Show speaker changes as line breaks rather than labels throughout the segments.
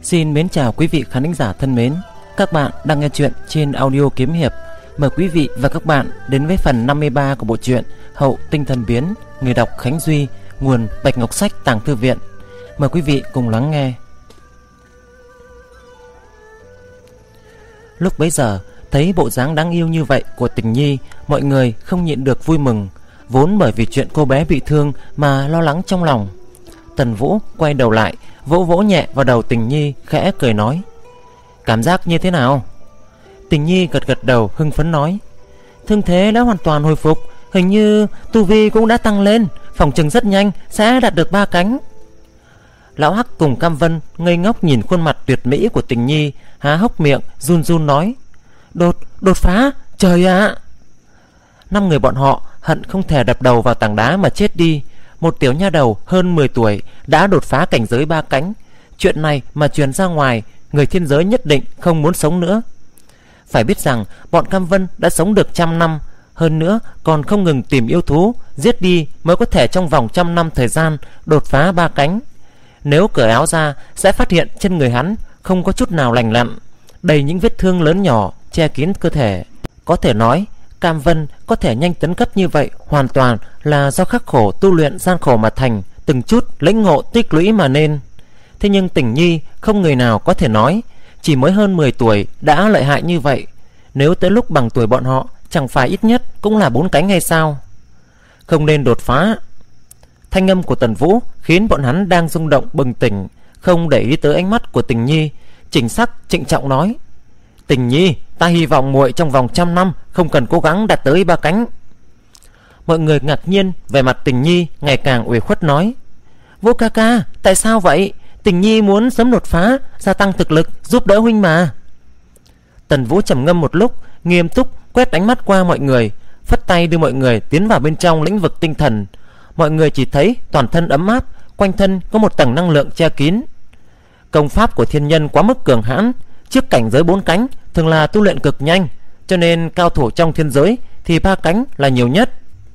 Xin mến chào quý vị khán thính giả thân mến. Các bạn đang nghe chuyện trên audio kiếm hiệp. Mời quý vị và các bạn đến với phần 53 của bộ truyện Hậu Tinh Thần Biến. Người đọc Khánh Duy, nguồn Bạch Ngọc Sách Tàng Thư Viện. Mời quý vị cùng lắng nghe. Lúc bấy giờ thấy bộ dáng đáng yêu như vậy của Tình Nhi, mọi người không nhịn được vui mừng, vốn bởi vì chuyện cô bé bị thương mà lo lắng trong lòng. Tần Vũ quay đầu lại, vỗ vỗ nhẹ vào đầu Tình Nhi, khẽ cười nói: "Cảm giác như thế nào?" Tình Nhi gật gật đầu hưng phấn nói: "Thương thế đã hoàn toàn hồi phục, hình như tu vi cũng đã tăng lên, phòng chừng rất nhanh sẽ đạt được 3 cánh." Lão Hắc cùng Cam Vân ngây ngốc nhìn khuôn mặt tuyệt mỹ của Tình Nhi, há hốc miệng run run nói: Đột phá, trời ạ!" 5 người bọn họ hận không thể đập đầu vào tảng đá mà chết đi. Một tiểu nha đầu hơn 10 tuổi đã đột phá cảnh giới 3 cánh. Chuyện này mà truyền ra ngoài, người thiên giới nhất định không muốn sống nữa. Phải biết rằng bọn Cam Vân đã sống được 100 năm, hơn nữa còn không ngừng tìm yêu thú giết đi mới có thể trong vòng 100 năm thời gian đột phá 3 cánh. Nếu cởi áo ra sẽ phát hiện trên người hắn không có chút nào lành lặn, đầy những vết thương lớn nhỏ che kín cơ thể. Có thể nói Cam Vân có thể nhanh tấn cấp như vậy hoàn toàn là do khắc khổ tu luyện gian khổ mà thành, từng chút lĩnh ngộ tích lũy mà nên. Thế nhưng Tình Nhi không người nào có thể nói chỉ mới hơn 10 tuổi đã lợi hại như vậy. Nếu tới lúc bằng tuổi bọn họ, chẳng phải ít nhất cũng là 4 cánh hay sao? Không nên đột phá. Thanh âm của Tần Vũ khiến bọn hắn đang rung động bừng tỉnh, không để ý tới ánh mắt của Tình Nhi, chỉnh sắc trịnh trọng nói: "Tình Nhi, ta hy vọng muội trong vòng 100 năm không cần cố gắng đạt tới 3 cánh." Mọi người ngạc nhiên về mặt Tình Nhi ngày càng uể khuất nói: "Vũ ca ca, tại sao vậy? Tình Nhi muốn sớm đột phá, gia tăng thực lực giúp đỡ huynh mà." Tần Vũ trầm ngâm một lúc, nghiêm túc quét ánh mắt qua mọi người, phất tay đưa mọi người tiến vào bên trong lĩnh vực tinh thần. Mọi người chỉ thấy toàn thân ấm áp, quanh thân có một tầng năng lượng che kín. Công pháp của thiên nhân quá mức cường hãn, trước cảnh giới 4 cánh thường là tu luyện cực nhanh, cho nên cao thủ trong thiên giới thì 3 cánh là nhiều nhất.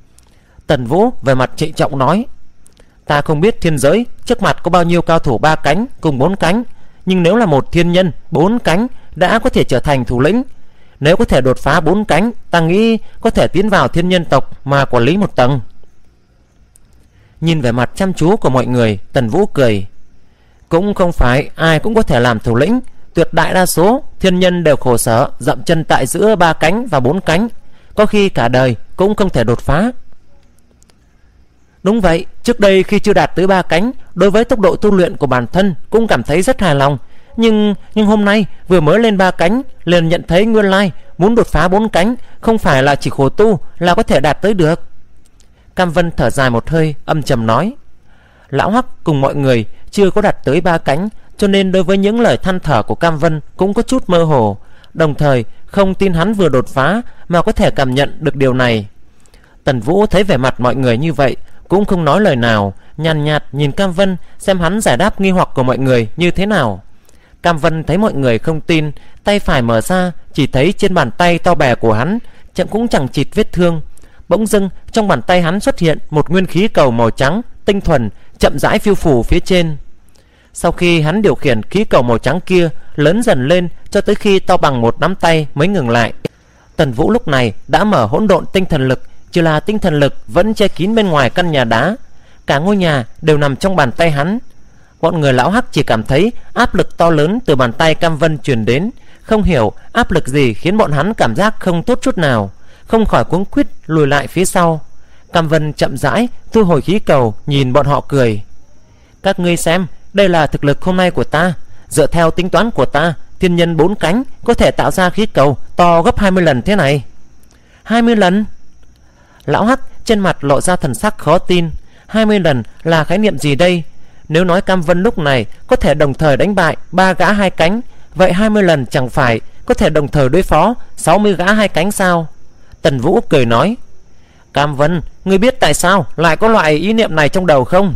Tần Vũ về mặt trịnh trọng nói: "Ta không biết thiên giới trước mặt có bao nhiêu cao thủ 3 cánh cùng 4 cánh, nhưng nếu là một thiên nhân 4 cánh đã có thể trở thành thủ lĩnh. Nếu có thể đột phá 4 cánh, ta nghĩ có thể tiến vào thiên nhân tộc mà quản lý một tầng." Nhìn về mặt chăm chú của mọi người, Tần Vũ cười: "Cũng không phải ai cũng có thể làm thủ lĩnh, tuyệt đại đa số thiên nhân đều khổ sở dậm chân tại giữa 3 cánh và 4 cánh, có khi cả đời cũng không thể đột phá." "Đúng vậy, trước đây khi chưa đạt tới 3 cánh, đối với tốc độ tu luyện của bản thân cũng cảm thấy rất hài lòng, nhưng hôm nay vừa mới lên 3 cánh liền nhận thấy nguyên lai muốn đột phá 4 cánh không phải là chỉ khổ tu là có thể đạt tới được." Cam Vân thở dài một hơi, âm trầm nói: "Lão Hắc cùng mọi người chưa có đạt tới 3 cánh, cho nên đối với những lời than thở của Cam Vân cũng có chút mơ hồ, đồng thời không tin hắn vừa đột phá mà có thể cảm nhận được điều này." Tần Vũ thấy vẻ mặt mọi người như vậy cũng không nói lời nào, nhàn nhạt nhìn Cam Vân xem hắn giải đáp nghi hoặc của mọi người như thế nào. Cam Vân thấy mọi người không tin, tay phải mở ra, chỉ thấy trên bàn tay to bè của hắn cũng chẳng chịt vết thương. Bỗng dưng trong bàn tay hắn xuất hiện một nguyên khí cầu màu trắng tinh thuần, chậm rãi phiêu phù phía trên. Sau khi hắn điều khiển khí cầu màu trắng kia lớn dần lên cho tới khi to bằng một nắm tay mới ngừng lại. Tần Vũ lúc này đã mở hỗn độn tinh thần lực, chỉ là tinh thần lực vẫn che kín bên ngoài căn nhà đá. Cả ngôi nhà đều nằm trong bàn tay hắn. Bọn người Lão Hắc chỉ cảm thấy áp lực to lớn từ bàn tay Cam Vân truyền đến, không hiểu áp lực gì khiến bọn hắn cảm giác không tốt chút nào, không khỏi cuống quýt lùi lại phía sau. Cam Vân chậm rãi thu hồi khí cầu, nhìn bọn họ cười: "Các ngươi xem, đây là thực lực hôm nay của ta. Dựa theo tính toán của ta, thiên nhân 4 cánh có thể tạo ra khí cầu to gấp 20 lần thế này." 20 lần? Lão Hắc trên mặt lộ ra thần sắc khó tin. 20 lần là khái niệm gì đây? Nếu nói Cam Vân lúc này có thể đồng thời đánh bại 3 gã 2 cánh, vậy 20 lần chẳng phải có thể đồng thời đối phó 60 gã 2 cánh sao? Tần Vũ cười nói: "Cam Vân, ngươi biết tại sao lại có loại ý niệm này trong đầu không?"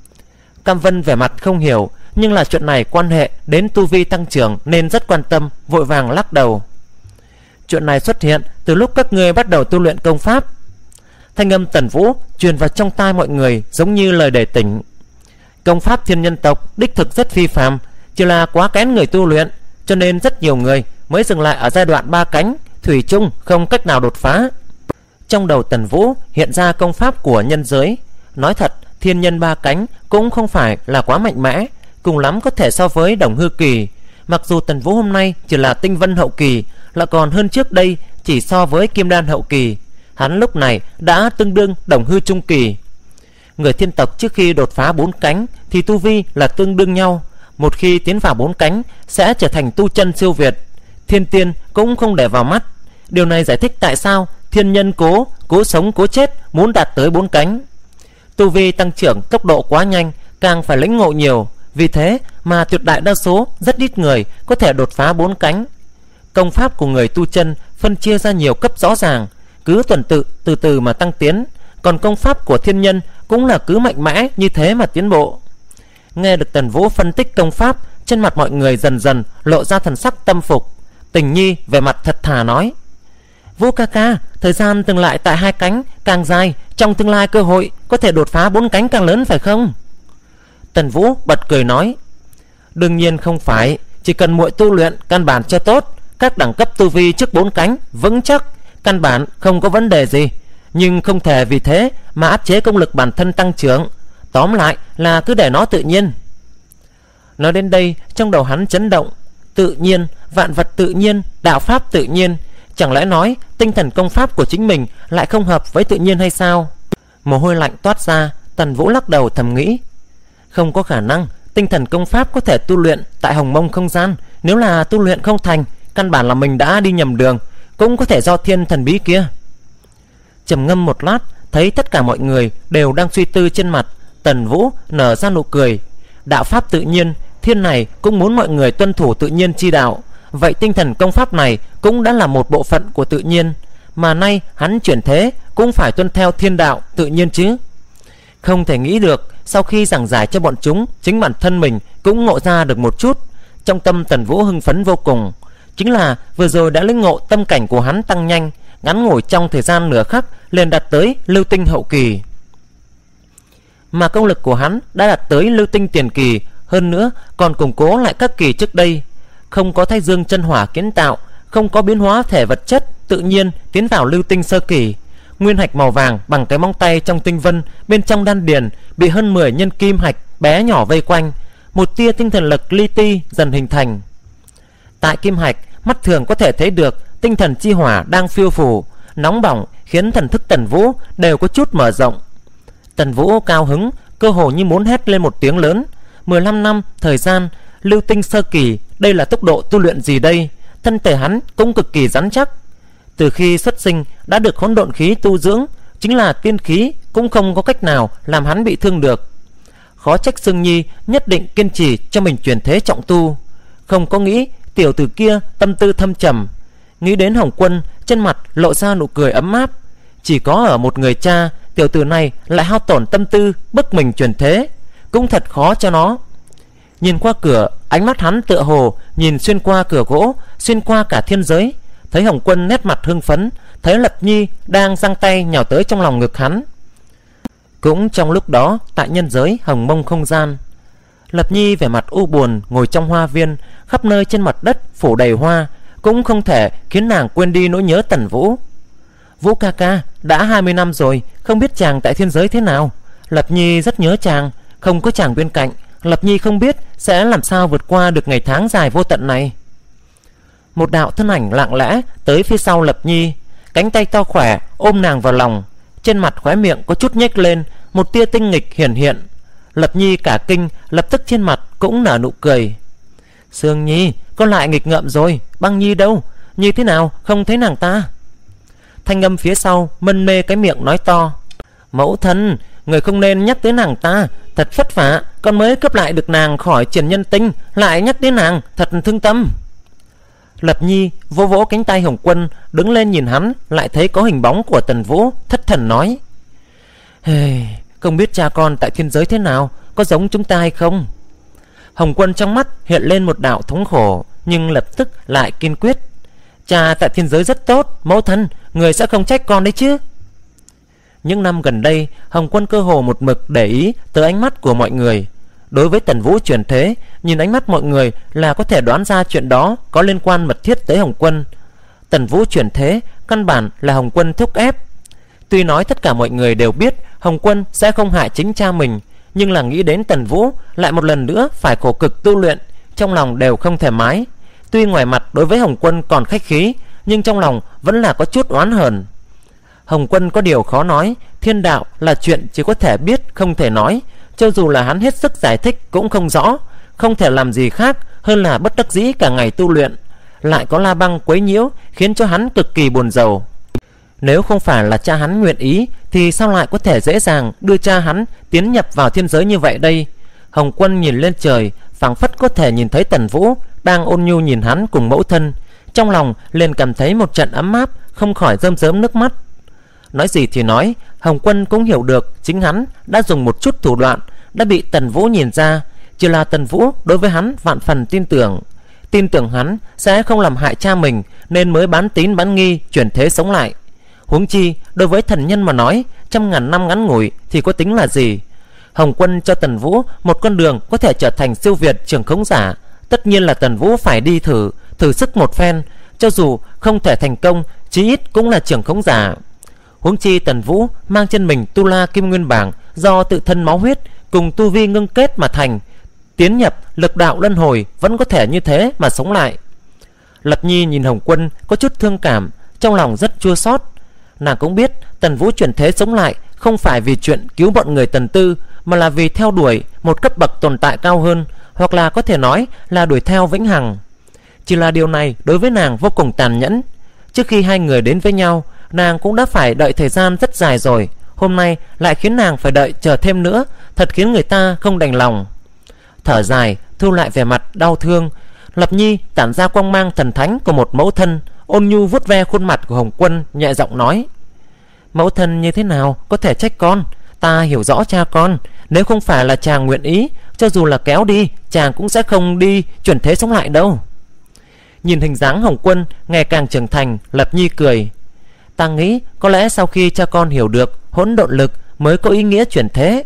Cam Vân vẻ mặt không hiểu, nhưng là chuyện này quan hệ đến tu vi tăng trưởng nên rất quan tâm, vội vàng lắc đầu: "Chuyện này xuất hiện từ lúc các ngươi bắt đầu tu luyện công pháp." Thanh âm Tần Vũ truyền vào trong tai mọi người giống như lời đề tỉnh. Công pháp thiên nhân tộc đích thực rất phi phàm, chỉ là quá kén người tu luyện, cho nên rất nhiều người mới dừng lại ở giai đoạn 3 cánh, thủy chung không cách nào đột phá. Trong đầu Tần Vũ hiện ra công pháp của nhân giới. Nói thật, thiên nhân 3 cánh cũng không phải là quá mạnh mẽ, cùng lắm có thể so với Đồng Hư kỳ. Mặc dù Tần Vũ hôm nay chỉ là tinh vân hậu kỳ, lại còn hơn trước đây chỉ so với kim đan hậu kỳ. Hắn lúc này đã tương đương Đồng Hư trung kỳ. Người thiên tộc trước khi đột phá 4 cánh thì tu vi là tương đương nhau. Một khi tiến vào 4 cánh sẽ trở thành tu chân siêu việt. Thiên tiên cũng không để vào mắt. Điều này giải thích tại sao thiên nhân cố sống cố chết muốn đạt tới 4 cánh. Tu vi tăng trưởng tốc độ quá nhanh, càng phải lĩnh ngộ nhiều. Vì thế mà tuyệt đại đa số rất ít người có thể đột phá 4 cánh. Công pháp của người tu chân phân chia ra nhiều cấp rõ ràng, cứ tuần tự từ từ mà tăng tiến. Còn công pháp của thiên nhân cũng là cứ mạnh mẽ như thế mà tiến bộ. Nghe được Tần Vũ phân tích công pháp, trên mặt mọi người dần dần lộ ra thần sắc tâm phục. Tình Nhi về mặt thật thà nói: Vũ ca ca, thời gian dừng lại tại 2 cánh càng dài, trong tương lai cơ hội có thể đột phá 4 cánh càng lớn phải không? Tần Vũ bật cười nói: Đương nhiên không phải, chỉ cần muội tu luyện căn bản cho tốt, các đẳng cấp tu vi trước 4 cánh vững chắc, căn bản không có vấn đề gì. Nhưng không thể vì thế mà áp chế công lực bản thân tăng trưởng. Tóm lại là cứ để nó tự nhiên. Nói đến đây, trong đầu hắn chấn động. Tự nhiên, vạn vật tự nhiên, đạo pháp tự nhiên. Chẳng lẽ nói tinh thần công pháp của chính mình lại không hợp với tự nhiên hay sao? Mồ hôi lạnh toát ra. Tần Vũ lắc đầu thầm nghĩ: Không có khả năng tinh thần công pháp có thể tu luyện tại Hồng Mông không gian. Nếu là tu luyện không thành, căn bản là mình đã đi nhầm đường. Cũng có thể do thiên thần bí kia. Trầm ngâm một lát, thấy tất cả mọi người đều đang suy tư trên mặt, Tần Vũ nở ra nụ cười. Đạo pháp tự nhiên, thiên này cũng muốn mọi người tuân thủ tự nhiên chi đạo. Vậy tinh thần công pháp này cũng đã là một bộ phận của tự nhiên, mà nay hắn chuyển thế cũng phải tuân theo thiên đạo tự nhiên chứ. Không thể nghĩ được, sau khi giảng giải cho bọn chúng, chính bản thân mình cũng ngộ ra được một chút. Trong tâm Tần Vũ hưng phấn vô cùng. Chính là vừa rồi đã lĩnh ngộ tâm cảnh của hắn tăng nhanh, ngắn ngủi trong thời gian nửa khắc liền đạt tới lưu tinh hậu kỳ. Mà công lực của hắn đã đạt tới lưu tinh tiền kỳ, hơn nữa còn củng cố lại các kỳ trước đây. Không có thái dương chân hỏa kiến tạo, không có biến hóa thể vật chất, tự nhiên tiến vào lưu tinh sơ kỳ. Nguyên hạch màu vàng bằng cái móng tay trong tinh vân bên trong đan điền bị hơn 10 nhân kim hạch bé nhỏ vây quanh. Một tia tinh thần lực li ti dần hình thành. Tại kim hạch, mắt thường có thể thấy được tinh thần chi hỏa đang phiêu phù, nóng bỏng, khiến thần thức Tần Vũ đều có chút mở rộng. Tần Vũ cao hứng, cơ hồ như muốn hét lên một tiếng lớn. 15 năm thời gian, lưu tinh sơ kỳ, đây là tốc độ tu luyện gì đây? Thân thể hắn cũng cực kỳ rắn chắc. Từ khi xuất sinh đã được hỗn độn khí tu dưỡng, chính là tiên khí cũng không có cách nào làm hắn bị thương được. Khó trách Sương Nhi nhất định kiên trì cho mình chuyển thế trọng tu. Không có nghĩ tiểu tử kia tâm tư thâm trầm. Nghĩ đến Hồng Quân, trên mặt lộ ra nụ cười ấm áp. Chỉ có ở một người cha, tiểu tử này lại hao tổn tâm tư bức mình chuyển thế, cũng thật khó cho nó. Nhìn qua cửa, ánh mắt hắn tựa hồ nhìn xuyên qua cửa gỗ, xuyên qua cả thiên giới. Thấy Hồng Quân nét mặt hưng phấn, thấy Lập Nhi đang giang tay nhào tới trong lòng ngực hắn. Cũng trong lúc đó, tại nhân giới Hồng Mông không gian, Lập Nhi vẻ mặt u buồn ngồi trong hoa viên. Khắp nơi trên mặt đất phủ đầy hoa, cũng không thể khiến nàng quên đi nỗi nhớ Tần Vũ. Vũ ca ca, đã 20 năm rồi, không biết chàng tại thiên giới thế nào. Lập Nhi rất nhớ chàng, không có chàng bên cạnh, Lập Nhi không biết sẽ làm sao vượt qua được ngày tháng dài vô tận này. Một đạo thân ảnh lặng lẽ tới phía sau Lập Nhi, cánh tay to khỏe ôm nàng vào lòng. Trên mặt khóe miệng có chút nhếch lên, một tia tinh nghịch hiển hiện. Lập Nhi cả kinh, lập tức trên mặt cũng nở nụ cười. Sương Nhi, con lại nghịch ngợm rồi. Băng Nhi đâu? Như thế nào không thấy nàng ta? Thanh âm phía sau mân mê cái miệng nói to. Mẫu thân, người không nên nhắc tới nàng ta, thật vất vả con mới cướp lại được nàng khỏi Triển Nhân Tinh, lại nhắc đến nàng, thật thương tâm. Lập Nhi vỗ vỗ cánh tay Hồng Quân, đứng lên nhìn hắn, lại thấy có hình bóng của Tần Vũ, thất thần nói: Không biết cha con tại thiên giới thế nào, có giống chúng ta hay không? Hồng Quân trong mắt hiện lên một đạo thống khổ, nhưng lập tức lại kiên quyết: Cha tại thiên giới rất tốt, mẫu thân, người sẽ không trách con đấy chứ? Những năm gần đây, Hồng Quân cơ hồ một mực để ý tới ánh mắt của mọi người. Đối với Tần Vũ chuyển thế, nhìn ánh mắt mọi người là có thể đoán ra chuyện đó có liên quan mật thiết tới Hồng Quân. Tần Vũ chuyển thế căn bản là Hồng Quân thúc ép. Tuy nói tất cả mọi người đều biết Hồng Quân sẽ không hại chính cha mình, nhưng là nghĩ đến Tần Vũ lại một lần nữa phải khổ cực tu luyện, trong lòng đều không thoải mái. Tuy ngoài mặt đối với Hồng Quân còn khách khí, nhưng trong lòng vẫn là có chút oán hờn. Hồng Quân có điều khó nói, thiên đạo là chuyện chỉ có thể biết không thể nói, cho dù là hắn hết sức giải thích cũng không rõ, không thể làm gì khác hơn là bất đắc dĩ cả ngày tu luyện. Lại có La Băng quấy nhiễu khiến cho hắn cực kỳ buồn rầu. Nếu không phải là cha hắn nguyện ý thì sao lại có thể dễ dàng đưa cha hắn tiến nhập vào thiên giới như vậy đây? Hồng Quân nhìn lên trời, phảng phất có thể nhìn thấy Tần Vũ đang ôn nhu nhìn hắn cùng mẫu thân, trong lòng liền cảm thấy một trận ấm áp, không khỏi rơm rớm nước mắt. Nói gì thì nói, Hồng Quân cũng hiểu được chính hắn đã dùng một chút thủ đoạn, đã bị Tần Vũ nhìn ra. Chỉ là Tần Vũ đối với hắn vạn phần tin tưởng hắn sẽ không làm hại cha mình, nên mới bán tín bán nghi chuyển thế sống lại. Huống chi đối với thần nhân mà nói, trăm ngàn năm ngắn ngủi thì có tính là gì? Hồng Quân cho Tần Vũ một con đường có thể trở thành siêu việt trưởng khống giả, tất nhiên là Tần Vũ phải đi thử sức một phen, cho dù không thể thành công, chí ít cũng là trưởng khống giả. Huống chi Tần Vũ mang trên mình Tu La Kim Nguyên Bảng do tự thân máu huyết cùng tu vi ngưng kết mà thành, tiến nhập lực đạo luân hồi vẫn có thể như thế mà sống lại. Lập Nhi nhìn Hồng Quân có chút thương cảm, trong lòng rất chua xót. Nàng cũng biết Tần Vũ chuyển thế sống lại không phải vì chuyện cứu bọn người Tần Tư, mà là vì theo đuổi một cấp bậc tồn tại cao hơn, hoặc là có thể nói là đuổi theo vĩnh hằng. Chỉ là điều này đối với nàng vô cùng tàn nhẫn. Trước khi hai người đến với nhau, nàng cũng đã phải đợi thời gian rất dài rồi, hôm nay lại khiến nàng phải đợi chờ thêm nữa, thật khiến người ta không đành lòng. Thở dài, thu lại vẻ mặt đau thương, Lập Nhi tản ra quang mang thần thánh của một mẫu thân, ôn nhu vuốt ve khuôn mặt của Hồng Quân, nhẹ giọng nói: mẫu thân như thế nào có thể trách con? Ta hiểu rõ cha con, nếu không phải là chàng nguyện ý, cho dù là kéo đi, chàng cũng sẽ không đi chuyển thế sống lại đâu. Nhìn hình dáng Hồng Quân ngày càng trưởng thành, Lập Nhi cười: ta nghĩ có lẽ sau khi cha con hiểu được hỗn độn lực mới có ý nghĩa chuyển thế.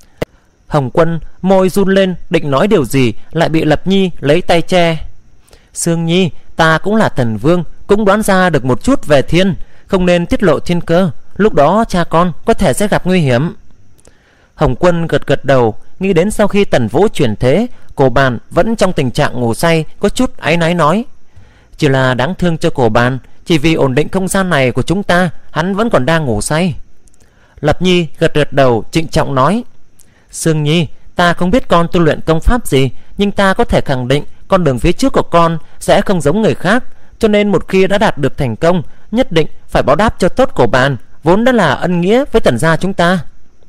Hồng Quân môi run lên định nói điều gì, lại bị Lập Nhi lấy tay che. Sương Nhi, ta cũng là thần vương, cũng đoán ra được một chút về thiên, không nên tiết lộ thiên cơ, lúc đó cha con có thể sẽ gặp nguy hiểm. Hồng Quân gật gật đầu, nghĩ đến sau khi Tần Vũ chuyển thế, Cổ Bàn vẫn trong tình trạng ngủ say, có chút áy náy nói: chỉ là đáng thương cho Cổ Bàn, chỉ vì ổn định không gian này của chúng ta, hắn vẫn còn đang ngủ say. Lập Nhi gật gật đầu, trịnh trọng nói: Sương Nhi, ta không biết con tu luyện công pháp gì, nhưng ta có thể khẳng định con đường phía trước của con sẽ không giống người khác, cho nên một khi đã đạt được thành công, nhất định phải báo đáp cho tốt Cổ Bàn, vốn đã là ân nghĩa với Tần gia chúng ta.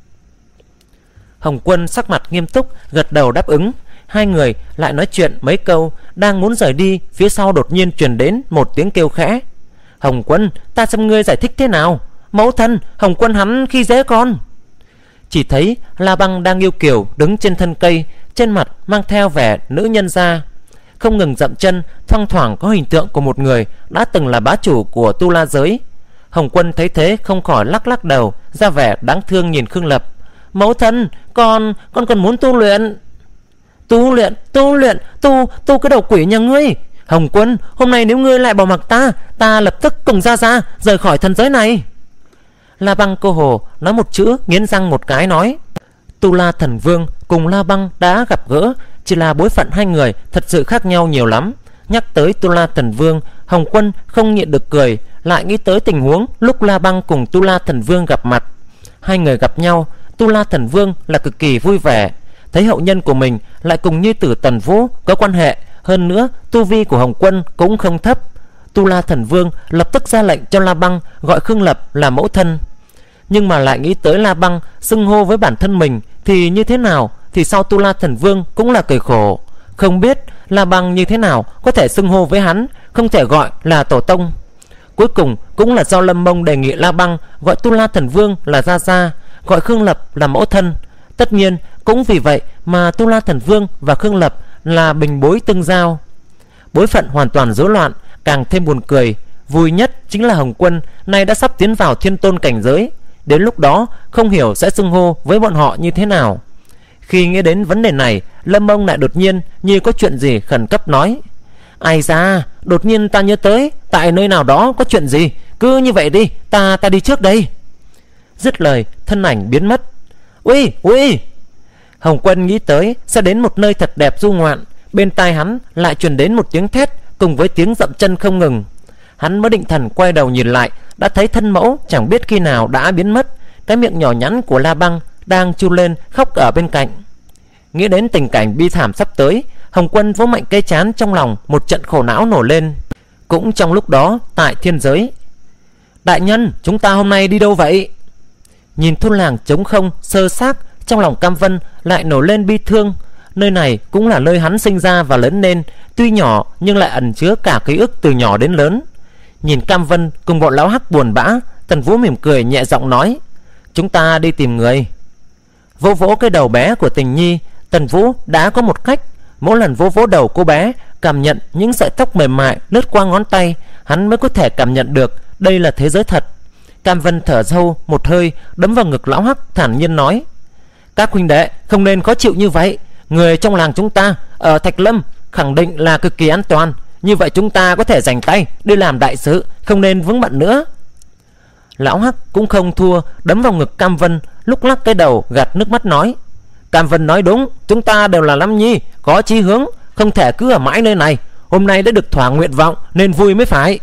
Hồng Quân sắc mặt nghiêm túc gật đầu đáp ứng. Hai người lại nói chuyện mấy câu, đang muốn rời đi, phía sau đột nhiên truyền đến một tiếng kêu khẽ: Hồng Quân, ta xem ngươi giải thích thế nào. Mẫu thân, Hồng Quân hắn khi dễ con. Chỉ thấy La Băng đang yêu kiều đứng trên thân cây, trên mặt mang theo vẻ nữ nhân gia, không ngừng dậm chân, thoang thoảng có hình tượng của một người đã từng là bá chủ của Tu La giới. Hồng Quân thấy thế không khỏi lắc lắc đầu, ra vẻ đáng thương nhìn Khương Lập. Mẫu thân, con còn muốn tu luyện. Tu cái đầu quỷ nhà ngươi. Hồng Quân, hôm nay nếu ngươi lại bỏ mặc ta lập tức cùng ra rời khỏi thần giới này. La Băng cô hồ nói một chữ, nghiến răng một cái nói: Tu La Thần Vương cùng La Băng đã gặp gỡ, chỉ là bối phận hai người thật sự khác nhau nhiều lắm. Nhắc tới Tu La Thần Vương, Hồng Quân không nhịn được cười, lại nghĩ tới tình huống lúc La Băng cùng Tu La Thần Vương gặp mặt. Hai người gặp nhau, Tu La Thần Vương là cực kỳ vui vẻ, thấy hậu nhân của mình lại cùng nhi tử Tần Vũ có quan hệ, hơn nữa tu vi của Hồng Quân cũng không thấp. Tu La Thần Vương lập tức ra lệnh cho La Băng gọi Khương Lập là mẫu thân. Nhưng mà lại nghĩ tới La Băng xưng hô với bản thân mình thì như thế nào, thì sau Tu La Thần Vương cũng là cười khổ, không biết La Băng như thế nào có thể xưng hô với hắn, không thể gọi là tổ tông. Cuối cùng cũng là do Lâm Mông đề nghị La Băng gọi Tu La Thần Vương là gia gia, gọi Khương Lập là mẫu thân. Tất nhiên cũng vì vậy mà Tu La Thần Vương và Khương Lập là bình bối tương giao, bối phận hoàn toàn rối loạn. Càng thêm buồn cười, vui nhất chính là Hồng Quân nay đã sắp tiến vào thiên tôn cảnh giới, đến lúc đó không hiểu sẽ xưng hô với bọn họ như thế nào. Khi nghĩ đến vấn đề này, Lâm Mông lại đột nhiên như có chuyện gì khẩn cấp nói: Ai da, đột nhiên ta nhớ tới tại nơi nào đó có chuyện gì. Cứ như vậy đi, ta đi trước đây. Dứt lời, thân ảnh biến mất. Ui, ui! Hồng Quân nghĩ tới sẽ đến một nơi thật đẹp du ngoạn. Bên tai hắn lại truyền đến một tiếng thét cùng với tiếng dậm chân không ngừng. Hắn mới định thần quay đầu nhìn lại, đã thấy thân mẫu chẳng biết khi nào đã biến mất. Cái miệng nhỏ nhắn của La Băng đang chu lên khóc ở bên cạnh. Nghĩ đến tình cảnh bi thảm sắp tới, Hồng Quân vỗ mạnh cây trán, trong lòng một trận khổ não nổi lên. Cũng trong lúc đó, tại thiên giới: Đại nhân, chúng ta hôm nay đi đâu vậy? Nhìn thôn làng trống không sơ xác, trong lòng Cam Vân lại nổi lên bi thương. Nơi này cũng là nơi hắn sinh ra và lớn lên, tuy nhỏ nhưng lại ẩn chứa cả ký ức từ nhỏ đến lớn. Nhìn Cam Vân cùng bọn lão hắc buồn bã, Tần Vũ mỉm cười nhẹ giọng nói: Chúng ta đi tìm người. Vỗ vỗ cái đầu bé của Tình Nhi, Tần Vũ đã có một cách. Mỗi lần vỗ vỗ đầu cô bé, cảm nhận những sợi tóc mềm mại lướt qua ngón tay, hắn mới có thể cảm nhận được đây là thế giới thật. Cam Vân thở sâu một hơi, đấm vào ngực lão hắc, thản nhiên nói: Các huynh đệ không nên khó chịu như vậy. Người trong làng chúng ta ở Thạch Lâm khẳng định là cực kỳ an toàn. Như vậy chúng ta có thể dành tay đi làm đại sự, không nên vướng bận nữa. Lão hắc cũng không thua, đấm vào ngực Cam Vân, lúc lắc cái đầu gạt nước mắt nói: Cam Vân nói đúng, chúng ta đều là Lâm Nhi, có chí hướng, không thể cứ ở mãi nơi này. Hôm nay đã được thỏa nguyện vọng nên vui mới phải.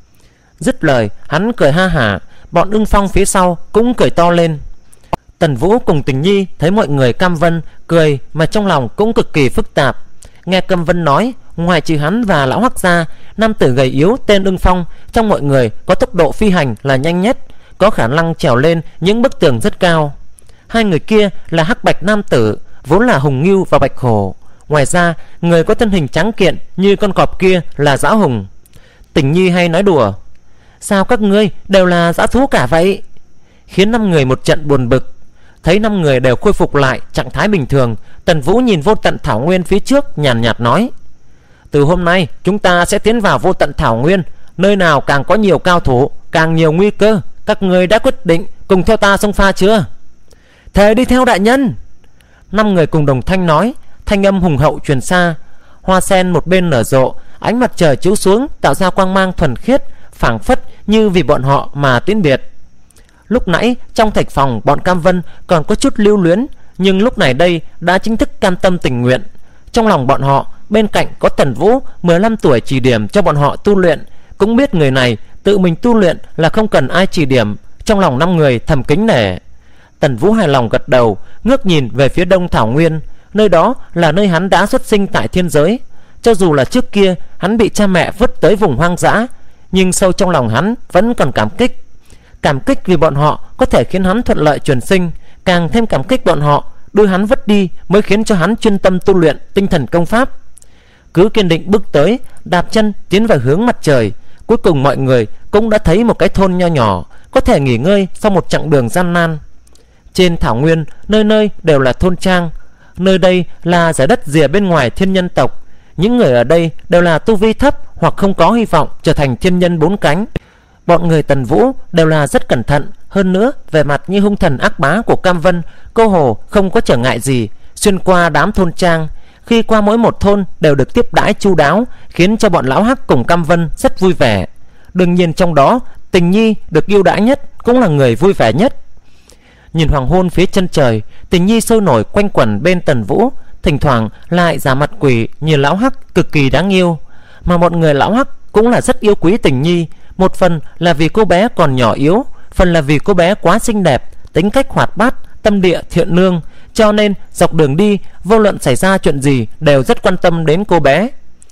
Dứt lời, hắn cười ha hả. Bọn Ưng Phong phía sau cũng cười to lên. Tần Vũ cùng Tình Nhi thấy mọi người Cam Vân cười mà trong lòng cũng cực kỳ phức tạp. Nghe Cam Vân nói, ngoài trừ hắn và lão hắc ra, nam tử gầy yếu tên Ưng Phong trong mọi người có tốc độ phi hành là nhanh nhất, có khả năng trèo lên những bức tường rất cao. Hai người kia là Hắc Bạch nam tử, vốn là Hùng Ngưu và Bạch Hổ. Ngoài ra, người có thân hình trắng kiện như con cọp kia là Dã Hùng. Tình Nhi hay nói đùa: Sao các ngươi đều là dã thú cả vậy? Khiến 5 người một trận buồn bực. Thấy 5 người đều khôi phục lại trạng thái bình thường, Tần Vũ nhìn vô tận thảo nguyên phía trước, nhàn nhạt nói: Từ hôm nay chúng ta sẽ tiến vào vô tận thảo nguyên. Nơi nào càng có nhiều cao thủ, càng nhiều nguy cơ. Các người đã quyết định cùng theo ta xông pha chưa? Thề đi theo đại nhân. 5 người cùng đồng thanh nói, thanh âm hùng hậu truyền xa. Hoa sen một bên nở rộ, ánh mặt trời chiếu xuống tạo ra quang mang thuần khiết, phảng phất như vì bọn họ mà tiến biệt. Lúc nãy trong thạch phòng bọn Cam Vân còn có chút lưu luyến, nhưng lúc này đây đã chính thức cam tâm tình nguyện. Trong lòng bọn họ bên cạnh có Tần Vũ 15 tuổi chỉ điểm cho bọn họ tu luyện, cũng biết người này tự mình tu luyện là không cần ai chỉ điểm. Trong lòng 5 người thầm kính nể. Tần Vũ hài lòng gật đầu, ngước nhìn về phía đông thảo nguyên. Nơi đó là nơi hắn đã xuất sinh tại thiên giới. Cho dù là trước kia hắn bị cha mẹ vứt tới vùng hoang dã, nhưng sâu trong lòng hắn vẫn còn cảm kích. Cảm kích vì bọn họ có thể khiến hắn thuận lợi truyền sinh, càng thêm cảm kích bọn họ đưa hắn vứt đi mới khiến cho hắn chuyên tâm tu luyện tinh thần công pháp. Cứ kiên định bước tới, đạp chân tiến về hướng mặt trời. Cuối cùng mọi người cũng đã thấy một cái thôn nho nhỏ, có thể nghỉ ngơi sau một chặng đường gian nan. Trên thảo nguyên nơi nơi đều là thôn trang. Nơi đây là giải đất rìa bên ngoài thiên nhân tộc. Những người ở đây đều là tu vi thấp hoặc không có hy vọng trở thành thiên nhân 4 cánh. Bọn người Tần Vũ đều là rất cẩn thận. Hơn nữa về mặt như hung thần ác bá của Cam Vân, cô hồ không có trở ngại gì. Xuyên qua đám thôn trang, khi qua mỗi một thôn đều được tiếp đãi chu đáo, khiến cho bọn lão hắc cùng Cam Vân rất vui vẻ. Đương nhiên trong đó Tình Nhi được yêu đãi nhất, cũng là người vui vẻ nhất. Nhìn hoàng hôn phía chân trời, Tình Nhi sôi nổi quanh quẩn bên Tần Vũ, thỉnh thoảng lại giả mặt quỷ như lão hắc, cực kỳ đáng yêu. Mà mọi người lão hắc cũng là rất yêu quý Tình Nhi, một phần là vì cô bé còn nhỏ yếu, phần là vì cô bé quá xinh đẹp, tính cách hoạt bát, tâm địa thiện lương, cho nên dọc đường đi vô luận xảy ra chuyện gì đều rất quan tâm đến cô bé.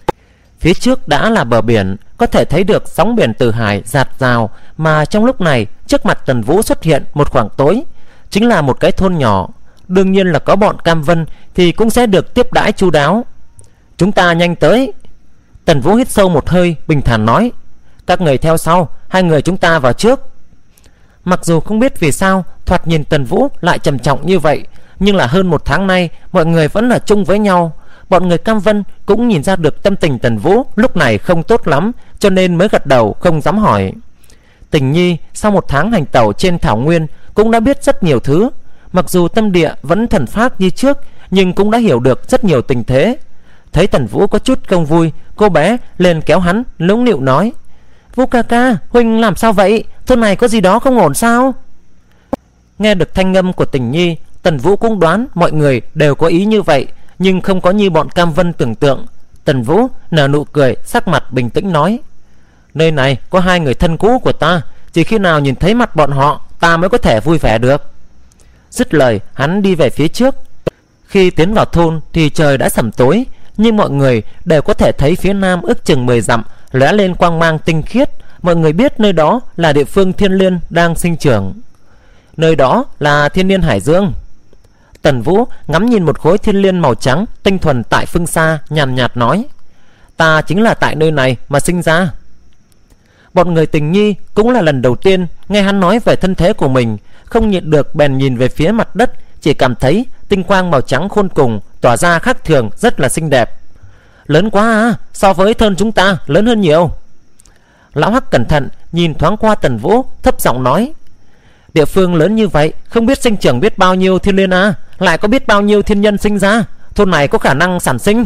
Phía trước đã là bờ biển, có thể thấy được sóng biển từ hải dạt dào, mà trong lúc này trước mặt Tần Vũ xuất hiện một khoảng tối, chính là một cái thôn nhỏ. Đương nhiên là có bọn Cam Vân thì cũng sẽ được tiếp đãi chu đáo. Chúng ta nhanh tới. Tần Vũ hít sâu một hơi, bình thản nói: Các người theo sau, 2 người chúng ta vào trước. Mặc dù không biết vì sao thoạt nhìn Tần Vũ lại trầm trọng như vậy, nhưng là hơn 1 tháng nay mọi người vẫn ở chung với nhau. Bọn người Cam Vân cũng nhìn ra được tâm tình Tần Vũ lúc này không tốt lắm, cho nên mới gật đầu không dám hỏi. Tình Nhi sau 1 tháng hành tẩu trên thảo nguyên cũng đã biết rất nhiều thứ. Mặc dù tâm địa vẫn thần phác như trước, nhưng cũng đã hiểu được rất nhiều tình thế. Thấy Tần Vũ có chút không vui, cô bé lên kéo hắn, nũng nịu nói: Vũ ca ca, huynh làm sao vậy? Thôn này có gì đó không ổn sao? Nghe được thanh âm của Tình Nhi, Tần Vũ cũng đoán mọi người đều có ý như vậy, nhưng không có như bọn Cam Vân tưởng tượng. Tần Vũ nở nụ cười, sắc mặt bình tĩnh nói: Nơi này có 2 người thân cũ của ta, chỉ khi nào nhìn thấy mặt bọn họ ta mới có thể vui vẻ được. Dứt lời, hắn đi về phía trước. Khi tiến vào thôn thì trời đã sẩm tối, nhưng mọi người đều có thể thấy phía nam ước chừng 10 dặm lóe lên quang mang tinh khiết. Mọi người biết nơi đó là địa phương thiên liên đang sinh trưởng. Nơi đó là thiên liên hải dương. Tần Vũ ngắm nhìn một khối thiên liên màu trắng tinh thuần tại phương xa, nhàn nhạt nói: Ta chính là tại nơi này mà sinh ra. Bọn người Tình Nhi cũng là lần đầu tiên nghe hắn nói về thân thế của mình, không nhịn được bèn nhìn về phía mặt đất, chỉ cảm thấy tinh quang màu trắng khôn cùng tỏa ra khác thường, rất là xinh đẹp. Lớn quá à, so với thôn chúng ta lớn hơn nhiều. Lão Hắc cẩn thận nhìn thoáng qua Tần Vũ, thấp giọng nói: Địa phương lớn như vậy, không biết sinh trưởng biết bao nhiêu thiên liên à, lại có biết bao nhiêu thiên nhân sinh ra, thôn này có khả năng sản sinh.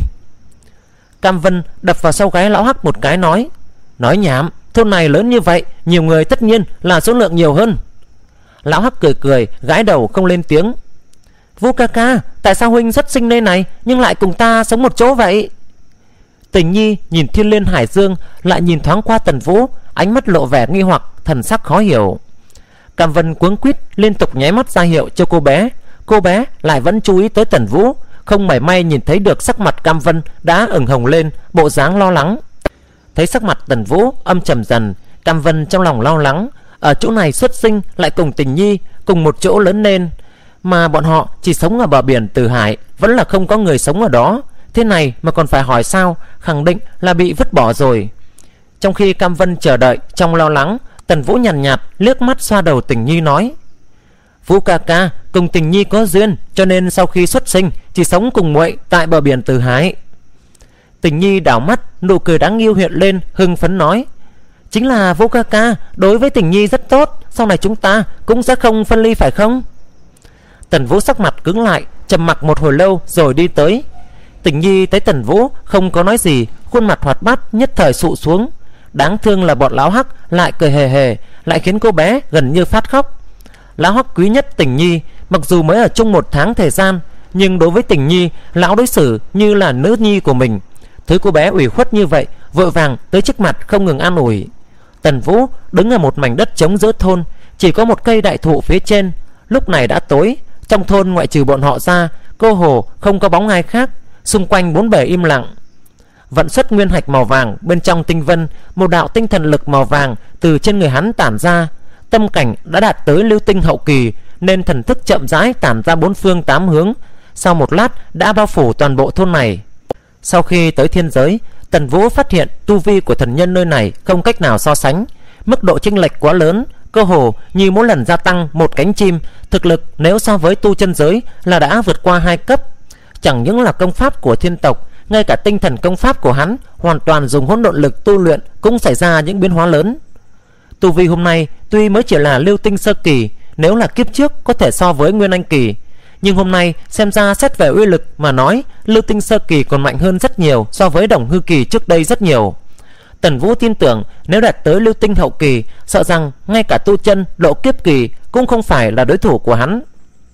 Cam Vân đập vào sau gáy Lão Hắc một cái, nói nhảm, thôn này lớn như vậy, nhiều người tất nhiên là số lượng nhiều hơn. Lão Hắc cười cười, gãi đầu không lên tiếng. Vũ ca ca, tại sao huynh xuất sinh nơi này nhưng lại cùng ta sống một chỗ vậy? Tình Nhi nhìn thiên liên hải dương, lại nhìn thoáng qua Tần Vũ, ánh mắt lộ vẻ nghi hoặc, thần sắc khó hiểu. Cam Vân cuống quýt liên tục nháy mắt ra hiệu cho cô bé. Cô bé lại vẫn chú ý tới Tần Vũ, không mảy may nhìn thấy được sắc mặt Cam Vân đã ửng hồng lên, bộ dáng lo lắng. Thấy sắc mặt Tần Vũ âm trầm dần, Cam Vân trong lòng lo lắng. Ở chỗ này xuất sinh lại cùng Tình Nhi cùng một chỗ lớn lên, mà bọn họ chỉ sống ở bờ biển Từ Hải, vẫn là không có người sống ở đó. Thế này mà còn phải hỏi sao, khẳng định là bị vứt bỏ rồi. Trong khi Cam Vân chờ đợi trong lo lắng, Tần Vũ nhàn nhạt liếc mắt xoa đầu Tình Nhi nói: Vũ ca ca cùng Tình Nhi có duyên, cho nên sau khi xuất sinh chỉ sống cùng muội tại bờ biển Từ Hải. Tình Nhi đảo mắt, nụ cười đáng yêu hiện lên, hưng phấn nói: Chính là Vũ ca ca đối với Tình Nhi rất tốt, sau này chúng ta cũng sẽ không phân ly phải không? Tần Vũ sắc mặt cứng lại, trầm mặc một hồi lâu rồi đi tới. Tình Nhi thấy Tần Vũ không có nói gì, khuôn mặt hoạt bát nhất thời sụ xuống. Đáng thương là bọn Lão Hắc lại cười hề hề, lại khiến cô bé gần như phát khóc. Lão Hắc quý nhất Tình Nhi, mặc dù mới ở chung 1 tháng thời gian, nhưng đối với Tình Nhi, lão đối xử như là nữ nhi của mình. Thấy cô bé ủy khuất như vậy, vội vàng tới trước mặt không ngừng an ủi. Tần Vũ đứng ở một mảnh đất trống giữa thôn, chỉ có một cây đại thụ phía trên. Lúc này đã tối, trong thôn ngoại trừ bọn họ ra, cơ hồ không có bóng ai khác, xung quanh bốn bề im lặng. Vận xuất nguyên hạch màu vàng bên trong tinh vân, một đạo tinh thần lực màu vàng từ trên người hắn tản ra. Tâm cảnh đã đạt tới lưu tinh hậu kỳ, nên thần thức chậm rãi tản ra 4 phương 8 hướng. Sau một lát đã bao phủ toàn bộ thôn này. Sau khi tới thiên giới, Tần Vũ phát hiện tu vi của thần nhân nơi này không cách nào so sánh, mức độ chênh lệch quá lớn, cơ hồ như mỗi lần gia tăng một cánh chim. Thực lực nếu so với tu chân giới là đã vượt qua 2 cấp. Chẳng những là công pháp của thiên tộc, ngay cả tinh thần công pháp của hắn hoàn toàn dùng hỗn độn lực tu luyện cũng xảy ra những biến hóa lớn. Tu vi hôm nay tuy mới chỉ là lưu tinh sơ kỳ, nếu là kiếp trước có thể so với nguyên anh kỳ, nhưng hôm nay xem ra xét về uy lực mà nói, lưu tinh sơ kỳ còn mạnh hơn rất nhiều so với đồng hư kỳ trước đây rất nhiều. Tần Vũ tin tưởng nếu đạt tới lưu tinh hậu kỳ, sợ rằng ngay cả tu chân độ kiếp kỳ cũng không phải là đối thủ của hắn.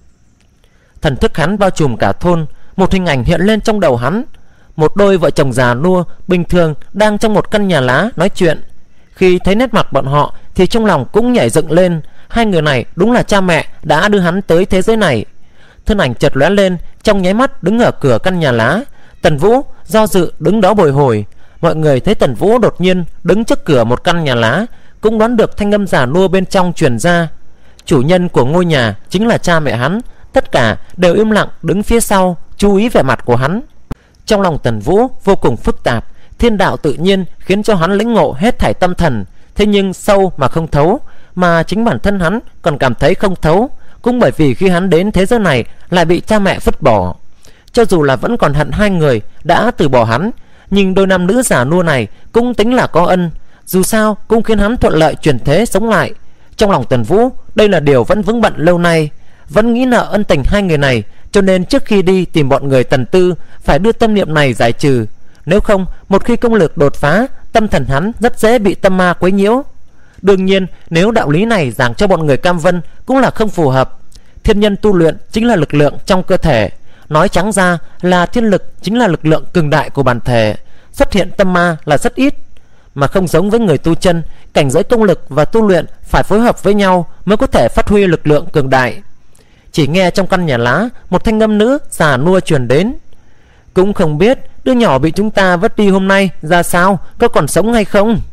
Thần thức hắn bao trùm cả thôn, một hình ảnh hiện lên trong đầu hắn. Một đôi vợ chồng già nua bình thường đang trong một căn nhà lá nói chuyện. Khi thấy nét mặt bọn họ thì trong lòng cũng nhảy dựng lên. Hai người này đúng là cha mẹ đã đưa hắn tới thế giới này. Thân ảnh chợt lóe lên, trong nháy mắt đứng ở cửa căn nhà lá. Tần Vũ do dự đứng đó bồi hồi. Mọi người thấy Tần Vũ đột nhiên đứng trước cửa một căn nhà lá, cũng đoán được thanh âm già nua bên trong truyền ra. Chủ nhân của ngôi nhà chính là cha mẹ hắn. Tất cả đều im lặng đứng phía sau, chú ý vẻ mặt của hắn. Trong lòng Tần Vũ vô cùng phức tạp. Thiên đạo tự nhiên khiến cho hắn lĩnh ngộ hết thảy tâm thần, thế nhưng sâu mà không thấu, mà chính bản thân hắn còn cảm thấy không thấu. Cũng bởi vì khi hắn đến thế giới này lại bị cha mẹ vứt bỏ. Cho dù là vẫn còn hận hai người đã từ bỏ hắn, nhưng đôi nam nữ già nua này cũng tính là có ân, dù sao cũng khiến hắn thuận lợi chuyển thế sống lại. Trong lòng Tần Vũ đây là điều vẫn vướng bận lâu nay, vẫn nghĩ nợ ân tình hai người này, cho nên trước khi đi tìm bọn người Tần Tư phải đưa tâm niệm này giải trừ. Nếu không, một khi công lực đột phá, tâm thần hắn rất dễ bị tâm ma quấy nhiễu. Đương nhiên, nếu đạo lý này giảng cho bọn người Cam Vân cũng là không phù hợp. Thiên nhân tu luyện chính là lực lượng trong cơ thể, nói trắng ra là thiên lực chính là lực lượng cường đại của bản thể. Xuất hiện tâm ma là rất ít, mà không giống với người tu chân, cảnh giới công lực và tu luyện phải phối hợp với nhau mới có thể phát huy lực lượng cường đại. Chỉ nghe trong căn nhà lá một thanh âm nữ già nua truyền đến: cũng không biết đứa nhỏ bị chúng ta vứt đi hôm nay ra sao, có còn sống hay không?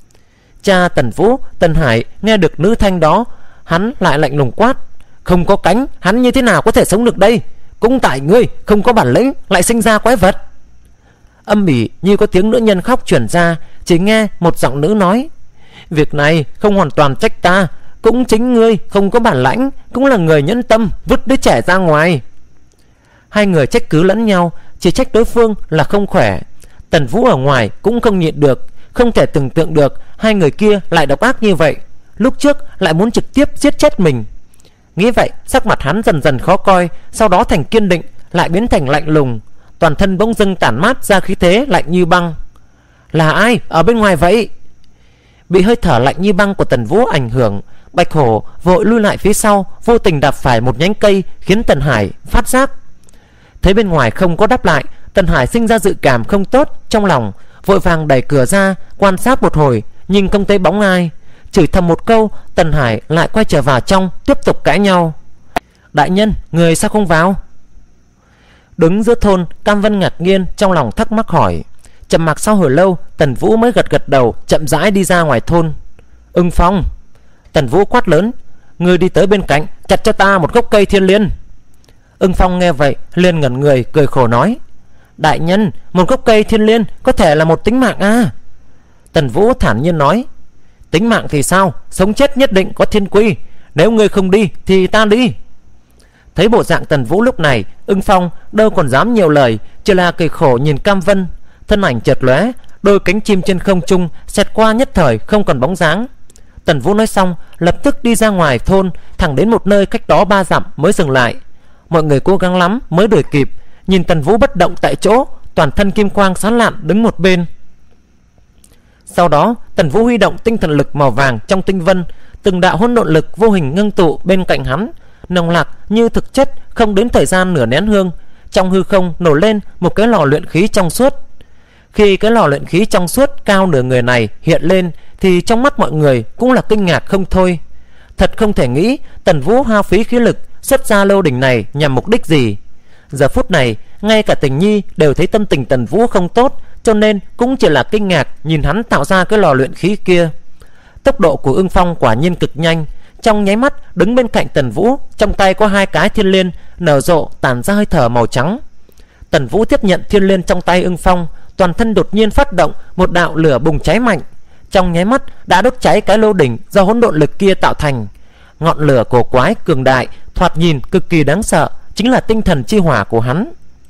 Cha Tần Vũ, Tần Hải nghe được nữ thanh đó, hắn lại lạnh lùng quát: không có cánh, hắn như thế nào có thể sống được đây? Cũng tại ngươi không có bản lĩnh lại sinh ra quái vật. Âm ỉ như có tiếng nữ nhân khóc truyền ra. Chỉ nghe một giọng nữ nói: việc này không hoàn toàn trách ta, cũng chính ngươi không có bản lãnh, cũng là người nhẫn tâm vứt đứa trẻ ra ngoài. Hai người trách cứ lẫn nhau, chỉ trách đối phương là không khỏe. Tần Vũ ở ngoài cũng không nhịn được, không thể tưởng tượng được hai người kia lại độc ác như vậy, lúc trước lại muốn trực tiếp giết chết mình. Nghĩ vậy, sắc mặt hắn dần dần khó coi, sau đó thành kiên định, lại biến thành lạnh lùng, toàn thân bỗng dưng tản mát ra khí thế lạnh như băng. Là ai ở bên ngoài vậy? Bị hơi thở lạnh như băng của Tần Vũ ảnh hưởng, Bạch Hổ vội lui lại phía sau, vô tình đạp phải một nhánh cây, khiến Tần Hải phát giác. Thấy bên ngoài không có đáp lại, Tần Hải sinh ra dự cảm không tốt trong lòng, vội vàng đẩy cửa ra, quan sát một hồi nhưng không thấy bóng ai. Chửi thầm một câu, Tần Hải lại quay trở vào trong, tiếp tục cãi nhau. Đại nhân, người sao không vào? Đứng giữa thôn, Cam Vân ngạc nhiên trong lòng thắc mắc hỏi. Trầm mặc sau hồi lâu, Tần Vũ mới gật gật đầu, chậm rãi đi ra ngoài thôn. Ưng Phong! Tần Vũ quát lớn: ngươi đi tới bên cạnh, chặt cho ta một gốc cây thiên liên. Ưng Phong nghe vậy liền ngẩn người, cười khổ nói: đại nhân, một gốc cây thiên liên có thể là một tính mạng à? Tần Vũ thản nhiên nói: tính mạng thì sao, sống chết nhất định có thiên quy, nếu ngươi không đi thì ta đi. Thấy bộ dạng Tần Vũ lúc này, Ưng Phong đâu còn dám nhiều lời, chỉ là cười khổ nhìn Cam Vân. Thân ảnh chợt lóe, đôi cánh chim trên không trung xẹt qua nhất thời không còn bóng dáng. Tần Vũ nói xong, lập tức đi ra ngoài thôn, thẳng đến một nơi cách đó 3 dặm mới dừng lại. Mọi người cố gắng lắm mới đuổi kịp, nhìn Tần Vũ bất động tại chỗ, toàn thân kim quang sáng lạn đứng một bên. Sau đó, Tần Vũ huy động tinh thần lực màu vàng trong tinh vân, từng đạo hỗn độn lực vô hình ngưng tụ bên cạnh hắn, nồng lạc như thực chất, không đến thời gian nửa nén hương, trong hư không nổi lên một cái lò luyện khí trong suốt. Khi cái lò luyện khí trong suốt cao nửa người này hiện lên, thì trong mắt mọi người cũng là kinh ngạc không thôi. Thật không thể nghĩ Tần Vũ hao phí khí lực xuất ra lô đỉnh này nhằm mục đích gì. Giờ phút này, ngay cả Tình Nhi đều thấy tâm tình Tần Vũ không tốt, cho nên cũng chỉ là kinh ngạc nhìn hắn tạo ra cái lò luyện khí kia. Tốc độ của Ưng Phong quả nhiên cực nhanh. Trong nháy mắt đứng bên cạnh Tần Vũ, trong tay có 2 cái thiên liên nở rộ tản ra hơi thở màu trắng. Tần Vũ tiếp nhận thiên liên trong tay Ưng Phong, toàn thân đột nhiên phát động một đạo lửa bùng cháy mạnh, trong nháy mắt đã đốt cháy cái lô đỉnh do hỗn độn lực kia tạo thành. Ngọn lửa cổ quái cường đại, thoạt nhìn cực kỳ đáng sợ, chính là tinh thần chi hỏa của hắn.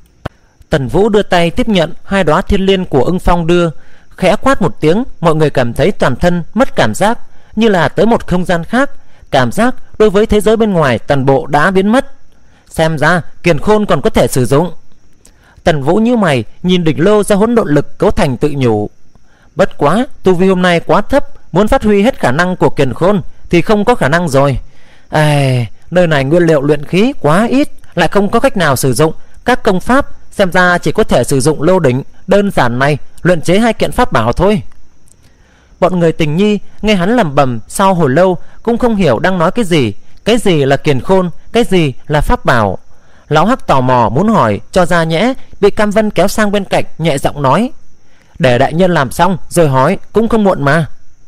Tần Vũ đưa tay tiếp nhận 2 đóa thiên liên của Ưng Phong đưa, khẽ quát một tiếng, mọi người cảm thấy toàn thân mất cảm giác, như là tới một không gian khác, cảm giác đối với thế giới bên ngoài toàn bộ đã biến mất. Xem ra Kiền Khôn còn có thể sử dụng. Tần Vũ như mày nhìn đỉnh lô do hỗn độn lực cấu thành tự nhủ. Bất quá tu vi hôm nay quá thấp, muốn phát huy hết khả năng của Kiền Khôn thì không có khả năng rồi. Nơi này nguyên liệu luyện khí quá ít, lại không có cách nào sử dụng các công pháp, xem ra chỉ có thể sử dụng lô đỉnh đơn giản này luyện chế 2 kiện pháp bảo thôi. Bọn người Tình Nhi nghe hắn lẩm bẩm sau hồi lâu cũng không hiểu đang nói cái gì là Kiền Khôn, cái gì là pháp bảo. Lão Hắc tò mò muốn hỏi cho ra nhẽ, bị Cam Vân kéo sang bên cạnh, nhẹ giọng nói: để đại nhân làm xong rồi hỏi cũng không muộn mà.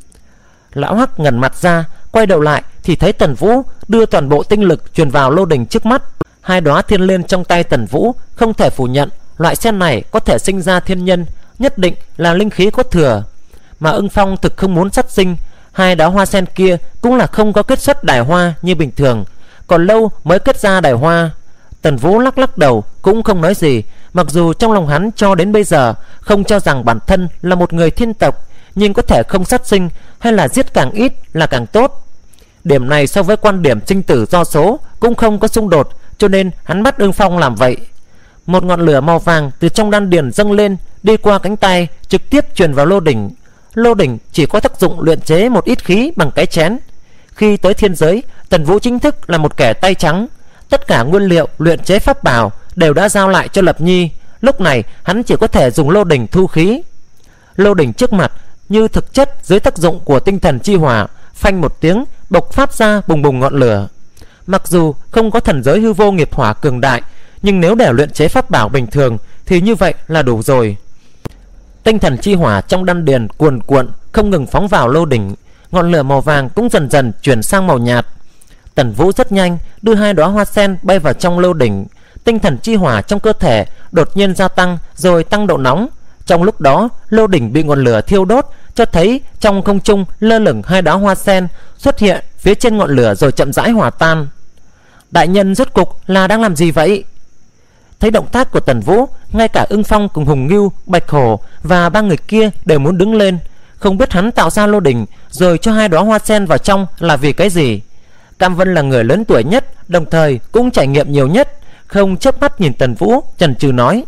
Lão Hắc ngẩn mặt ra, quay đầu lại thì thấy Tần Vũ đưa toàn bộ tinh lực truyền vào lô đỉnh trước mắt. 2 đóa thiên liên trong tay Tần Vũ không thể phủ nhận, loại sen này có thể sinh ra thiên nhân, nhất định là linh khí có thừa. Mà Ưng Phong thực không muốn sát sinh, 2 đóa hoa sen kia cũng là không có kết xuất đài hoa như bình thường, còn lâu mới kết ra đài hoa. Tần Vũ lắc lắc đầu cũng không nói gì, mặc dù trong lòng hắn cho đến bây giờ không cho rằng bản thân là một người thiên tộc, nhưng có thể không sát sinh hay là giết càng ít là càng tốt. Điểm này so với quan điểm sinh tử do số cũng không có xung đột, cho nên hắn bắt Ưng Phong làm vậy. Một ngọn lửa màu vàng từ trong đan điền dâng lên, đi qua cánh tay trực tiếp truyền vào lô đỉnh. Lô đỉnh chỉ có tác dụng luyện chế một ít khí bằng cái chén. Khi tới thiên giới, Tần Vũ chính thức là một kẻ tay trắng. Tất cả nguyên liệu luyện chế pháp bảo đều đã giao lại cho Lập Nhi. Lúc này hắn chỉ có thể dùng lô đỉnh thu khí. Lô đỉnh trước mặt như thực chất dưới tác dụng của tinh thần chi hỏa, phanh một tiếng bộc phát ra bùng bùng ngọn lửa. Mặc dù không có thần giới hư vô nghiệp hỏa cường đại, nhưng nếu để luyện chế pháp bảo bình thường thì như vậy là đủ rồi. Tinh thần chi hỏa trong đan điền cuồn cuộn không ngừng phóng vào lô đỉnh. Ngọn lửa màu vàng cũng dần dần chuyển sang màu nhạt. Tần Vũ rất nhanh đưa 2 đóa hoa sen bay vào trong lô đỉnh. Tinh thần chi hỏa trong cơ thể đột nhiên gia tăng rồi tăng độ nóng. Trong lúc đó lô đỉnh bị ngọn lửa thiêu đốt, cho thấy trong không trung lơ lửng 2 đóa hoa sen xuất hiện phía trên ngọn lửa rồi chậm rãi hòa tan. Đại nhân rốt cục là đang làm gì vậy? Thấy động tác của Tần Vũ, ngay cả Ưng Phong cùng Hùng Ngưu, Bạch Hổ và 3 người kia đều muốn đứng lên. Không biết hắn tạo ra lô đỉnh rồi cho 2 đóa hoa sen vào trong là vì cái gì. Cam Vân là người lớn tuổi nhất, đồng thời cũng trải nghiệm nhiều nhất, không chớp mắt nhìn Tần Vũ, chần chừ nói: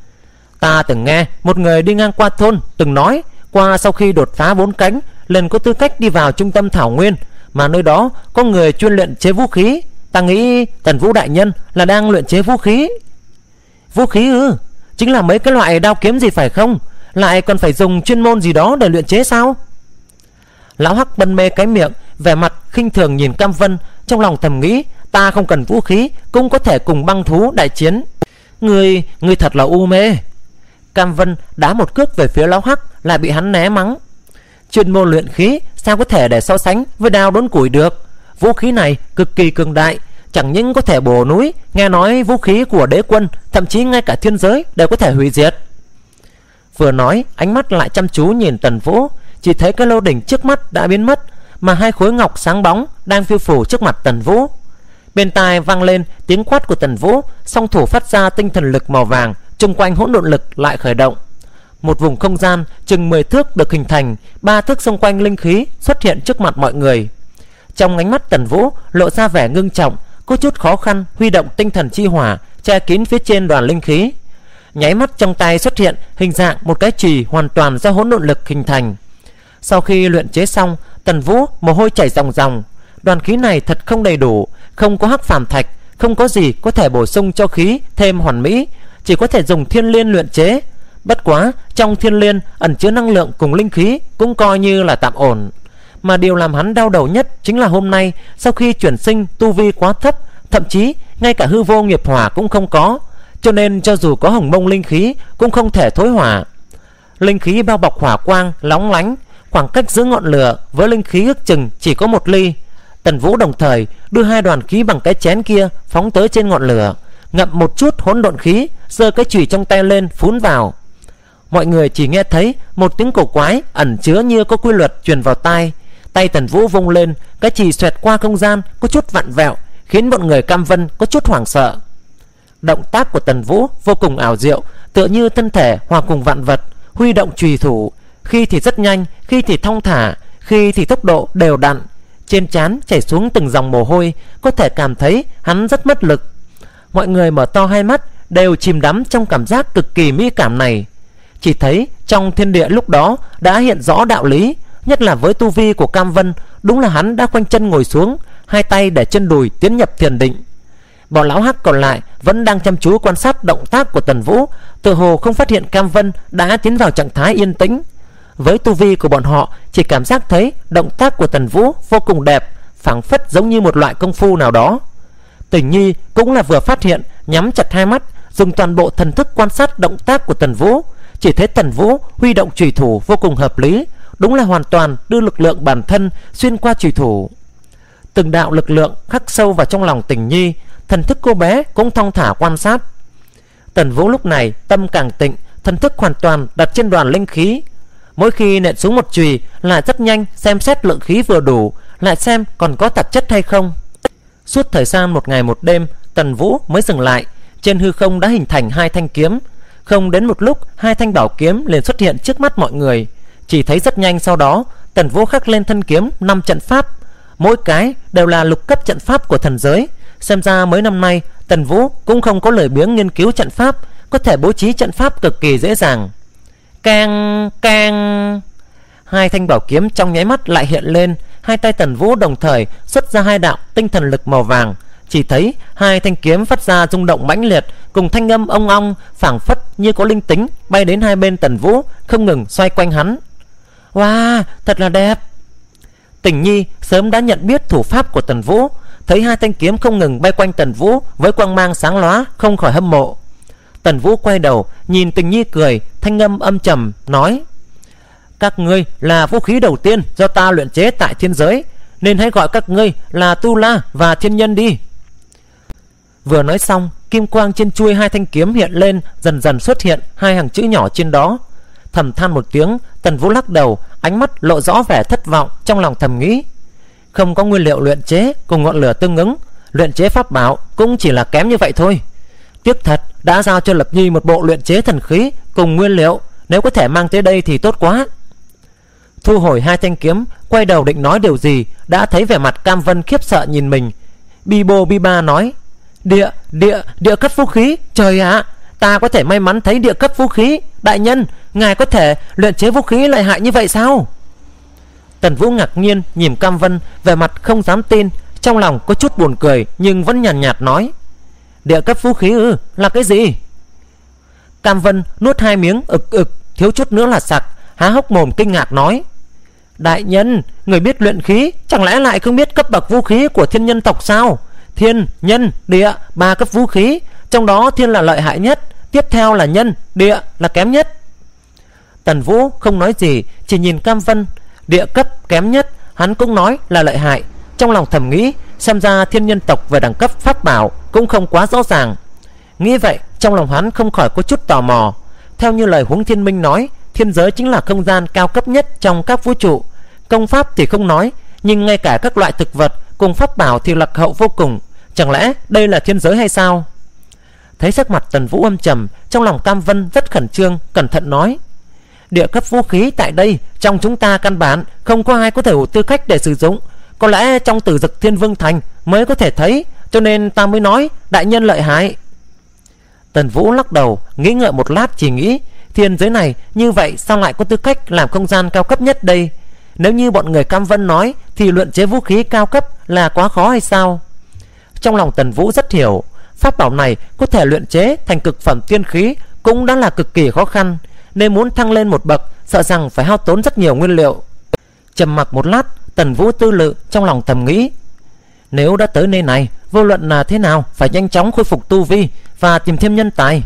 Ta từng nghe một người đi ngang qua thôn từng nói qua sau khi đột phá 4 cánh liền có tư cách đi vào trung tâm thảo nguyên, mà nơi đó có người chuyên luyện chế vũ khí. Ta nghĩ Tần Vũ đại nhân là đang luyện chế vũ khí. Vũ khí ư? Chính là mấy cái loại đao kiếm gì phải không? Lại còn phải dùng chuyên môn gì đó để luyện chế sao? Lão Hắc bần mê cái miệng, vẻ mặt khinh thường nhìn Cam Vân, trong lòng thầm nghĩ: ta không cần vũ khí cũng có thể cùng băng thú đại chiến. Ngươi thật là u mê. Cam Vân đá một cước về phía Lão Hắc, lại bị hắn né mắng: chuyên môn luyện khí sao có thể để so sánh với đao đốn củi được. Vũ khí này cực kỳ cường đại, chẳng những có thể bổ núi, nghe nói vũ khí của đế quân thậm chí ngay cả thiên giới đều có thể hủy diệt. Vừa nói, ánh mắt lại chăm chú nhìn Tần Vũ. Chỉ thấy cái lô đỉnh trước mắt đã biến mất, mà 2 khối ngọc sáng bóng đang phiêu phù trước mặt Tần Vũ. Bên tai vang lên tiếng quát của Tần Vũ, song thủ phát ra tinh thần lực màu vàng, chung quanh hỗn độn lực lại khởi động. Một vùng không gian chừng 10 thước được hình thành, 3 thước xung quanh linh khí xuất hiện trước mặt mọi người. Trong ánh mắt Tần Vũ lộ ra vẻ ngưng trọng, có chút khó khăn huy động tinh thần chi hỏa che kín phía trên đoàn linh khí. Nháy mắt trong tay xuất hiện hình dạng một cái chùy hoàn toàn do hỗn độn lực hình thành. Sau khi luyện chế xong, Tần Vũ mồ hôi chảy ròng ròng. Đoàn khí này thật không đầy đủ, không có hắc phàm thạch, không có gì có thể bổ sung cho khí thêm hoàn mỹ, chỉ có thể dùng thiên liên luyện chế. Bất quá trong thiên liên ẩn chứa năng lượng cùng linh khí cũng coi như là tạm ổn. Mà điều làm hắn đau đầu nhất chính là hôm nay sau khi chuyển sinh tu vi quá thấp, thậm chí ngay cả hư vô nghiệp hỏa cũng không có, cho nên cho dù có hồng mông linh khí cũng không thể thối hỏa. Linh khí bao bọc hỏa quang lóng lánh, khoảng cách giữa ngọn lửa với linh khí ước chừng chỉ có 1 ly. Tần Vũ đồng thời đưa 2 đoàn khí bằng cái chén kia phóng tới trên ngọn lửa, ngậm một chút hỗn độn khí, giơ cái chùy trong tay lên phún vào. Mọi người chỉ nghe thấy một tiếng cổ quái ẩn chứa như có quy luật truyền vào tai. Tay Tần Vũ vung lên, cái chùy xoẹt qua không gian có chút vặn vẹo, khiến bọn người Cam Vân có chút hoảng sợ. Động tác của Tần Vũ vô cùng ảo diệu, tựa như thân thể hòa cùng vạn vật, huy động chùy thủ, khi thì rất nhanh, khi thì thong thả, khi thì tốc độ đều đặn. Trên trán chảy xuống từng dòng mồ hôi, có thể cảm thấy hắn rất mất lực. Mọi người mở to hai mắt, đều chìm đắm trong cảm giác cực kỳ mỹ cảm này. Chỉ thấy trong thiên địa lúc đó đã hiện rõ đạo lý, nhất là với tu vi của Cam Vân, đúng là hắn đã khoanh chân ngồi xuống, 2 tay để chân đùi tiến nhập thiền định. Bọn lão Hắc còn lại vẫn đang chăm chú quan sát động tác của Tần Vũ, tựa hồ không phát hiện Cam Vân đã tiến vào trạng thái yên tĩnh. Với tu vi của bọn họ, chỉ cảm giác thấy động tác của Tần Vũ vô cùng đẹp, phảng phất giống như một loại công phu nào đó. Tình Nhi cũng là vừa phát hiện, nhắm chặt hai mắt, dùng toàn bộ thần thức quan sát động tác của Tần Vũ. Chỉ thấy Tần Vũ huy động chùy thủ vô cùng hợp lý, đúng là hoàn toàn đưa lực lượng bản thân xuyên qua chùy thủ. Từng đạo lực lượng khắc sâu vào trong lòng Tình Nhi, thần thức cô bé cũng thong thả quan sát. Tần Vũ lúc này tâm càng tịnh, thần thức hoàn toàn đặt trên đoàn linh khí. Mỗi khi nện xuống một chùy lại rất nhanh xem xét lượng khí vừa đủ, lại xem còn có tạp chất hay không. Suốt thời gian 1 ngày 1 đêm, Tần Vũ mới dừng lại. Trên hư không đã hình thành 2 thanh kiếm. Không đến một lúc, 2 thanh bảo kiếm liền xuất hiện trước mắt mọi người. Chỉ thấy rất nhanh sau đó, Tần Vũ khắc lên thân kiếm 5 trận pháp, mỗi cái đều là lục cấp trận pháp của thần giới. Xem ra mấy năm nay Tần Vũ cũng không có lười biếng nghiên cứu trận pháp, có thể bố trí trận pháp cực kỳ dễ dàng. Keng keng, hai thanh bảo kiếm trong nháy mắt lại hiện lên. Hai tay Tần Vũ đồng thời xuất ra hai đạo tinh thần lực màu vàng. Chỉ thấy hai thanh kiếm phát ra rung động mãnh liệt, cùng thanh âm ong ong phảng phất như có linh tính, bay đến hai bên Tần Vũ, không ngừng xoay quanh hắn. Wow, thật là đẹp. Tình Nhi sớm đã nhận biết thủ pháp của Tần Vũ, thấy hai thanh kiếm không ngừng bay quanh Tần Vũ với quang mang sáng lóa, không khỏi hâm mộ. Tần Vũ quay đầu nhìn Tình Nhi cười, thanh âm âm trầm nói: các ngươi là vũ khí đầu tiên do ta luyện chế tại thiên giới, nên hãy gọi các ngươi là Tu La và Thiên Nhân đi. Vừa nói xong, kim quang trên chuôi hai thanh kiếm hiện lên, dần dần xuất hiện hai hàng chữ nhỏ trên đó. Thầm than một tiếng, Tần Vũ lắc đầu, ánh mắt lộ rõ vẻ thất vọng, trong lòng thầm nghĩ: không có nguyên liệu luyện chế cùng ngọn lửa tương ứng, luyện chế pháp bảo cũng chỉ là kém như vậy thôi. Tiếc thật, đã giao cho Lập Nhi một bộ luyện chế thần khí cùng nguyên liệu, nếu có thể mang tới đây thì tốt quá. Thu hồi hai thanh kiếm, quay đầu định nói điều gì, đã thấy vẻ mặt Cam Vân khiếp sợ nhìn mình. Biba nói: Địa cấp vũ khí, trời ạ, ta có thể may mắn thấy địa cấp vũ khí. Đại nhân, ngài có thể luyện chế vũ khí lợi hại như vậy sao? Tần Vũ ngạc nhiên nhìn Cam Vân, vẻ mặt không dám tin, trong lòng có chút buồn cười nhưng vẫn nhàn nhạt nói: địa cấp vũ khí ư? Là cái gì? Cam Vân nuốt hai miếng thiếu chút nữa là sặc, há hốc mồm kinh ngạc nói: đại nhân, người biết luyện khí, chẳng lẽ lại không biết cấp bậc vũ khí của thiên nhân tộc sao? Thiên, nhân, địa, ba cấp vũ khí, trong đó thiên là lợi hại nhất, tiếp theo là nhân, địa là kém nhất. Tần Vũ không nói gì, chỉ nhìn Cam Vân. Địa cấp kém nhất hắn cũng nói là lợi hại. Trong lòng thầm nghĩ, xem ra thiên nhân tộc về đẳng cấp pháp bảo cũng không quá rõ ràng. Nghĩ vậy, trong lòng hắn không khỏi có chút tò mò. Theo như lời Huống Thiên Minh nói, thiên giới chính là không gian cao cấp nhất trong các vũ trụ. Công pháp thì không nói, nhưng ngay cả các loại thực vật cùng pháp bảo thì lạc hậu vô cùng. Chẳng lẽ đây là thiên giới hay sao? Thấy sắc mặt Tần Vũ âm trầm, trong lòng Cam Vân rất khẩn trương, cẩn thận nói: địa cấp vũ khí tại đây, trong chúng ta căn bản không có ai có thể đủ tư cách để sử dụng. Có lẽ trong Tử Dực Thiên Vương Thành mới có thể thấy, cho nên ta mới nói đại nhân lợi hại. Tần Vũ lắc đầu, nghĩ ngợi một lát, chỉ nghĩ thiên giới này như vậy sao lại có tư cách làm không gian cao cấp nhất đây? Nếu như bọn người Cam Vân nói thì luyện chế vũ khí cao cấp là quá khó hay sao? Trong lòng Tần Vũ rất hiểu, pháp bảo này có thể luyện chế thành cực phẩm tiên khí cũng đã là cực kỳ khó khăn, nên muốn thăng lên một bậc sợ rằng phải hao tốn rất nhiều nguyên liệu. Trầm mặc một lát, Tần Vũ tư lự, trong lòng thầm nghĩ: nếu đã tới nơi này, vô luận là thế nào phải nhanh chóng khôi phục tu vi và tìm thêm nhân tài.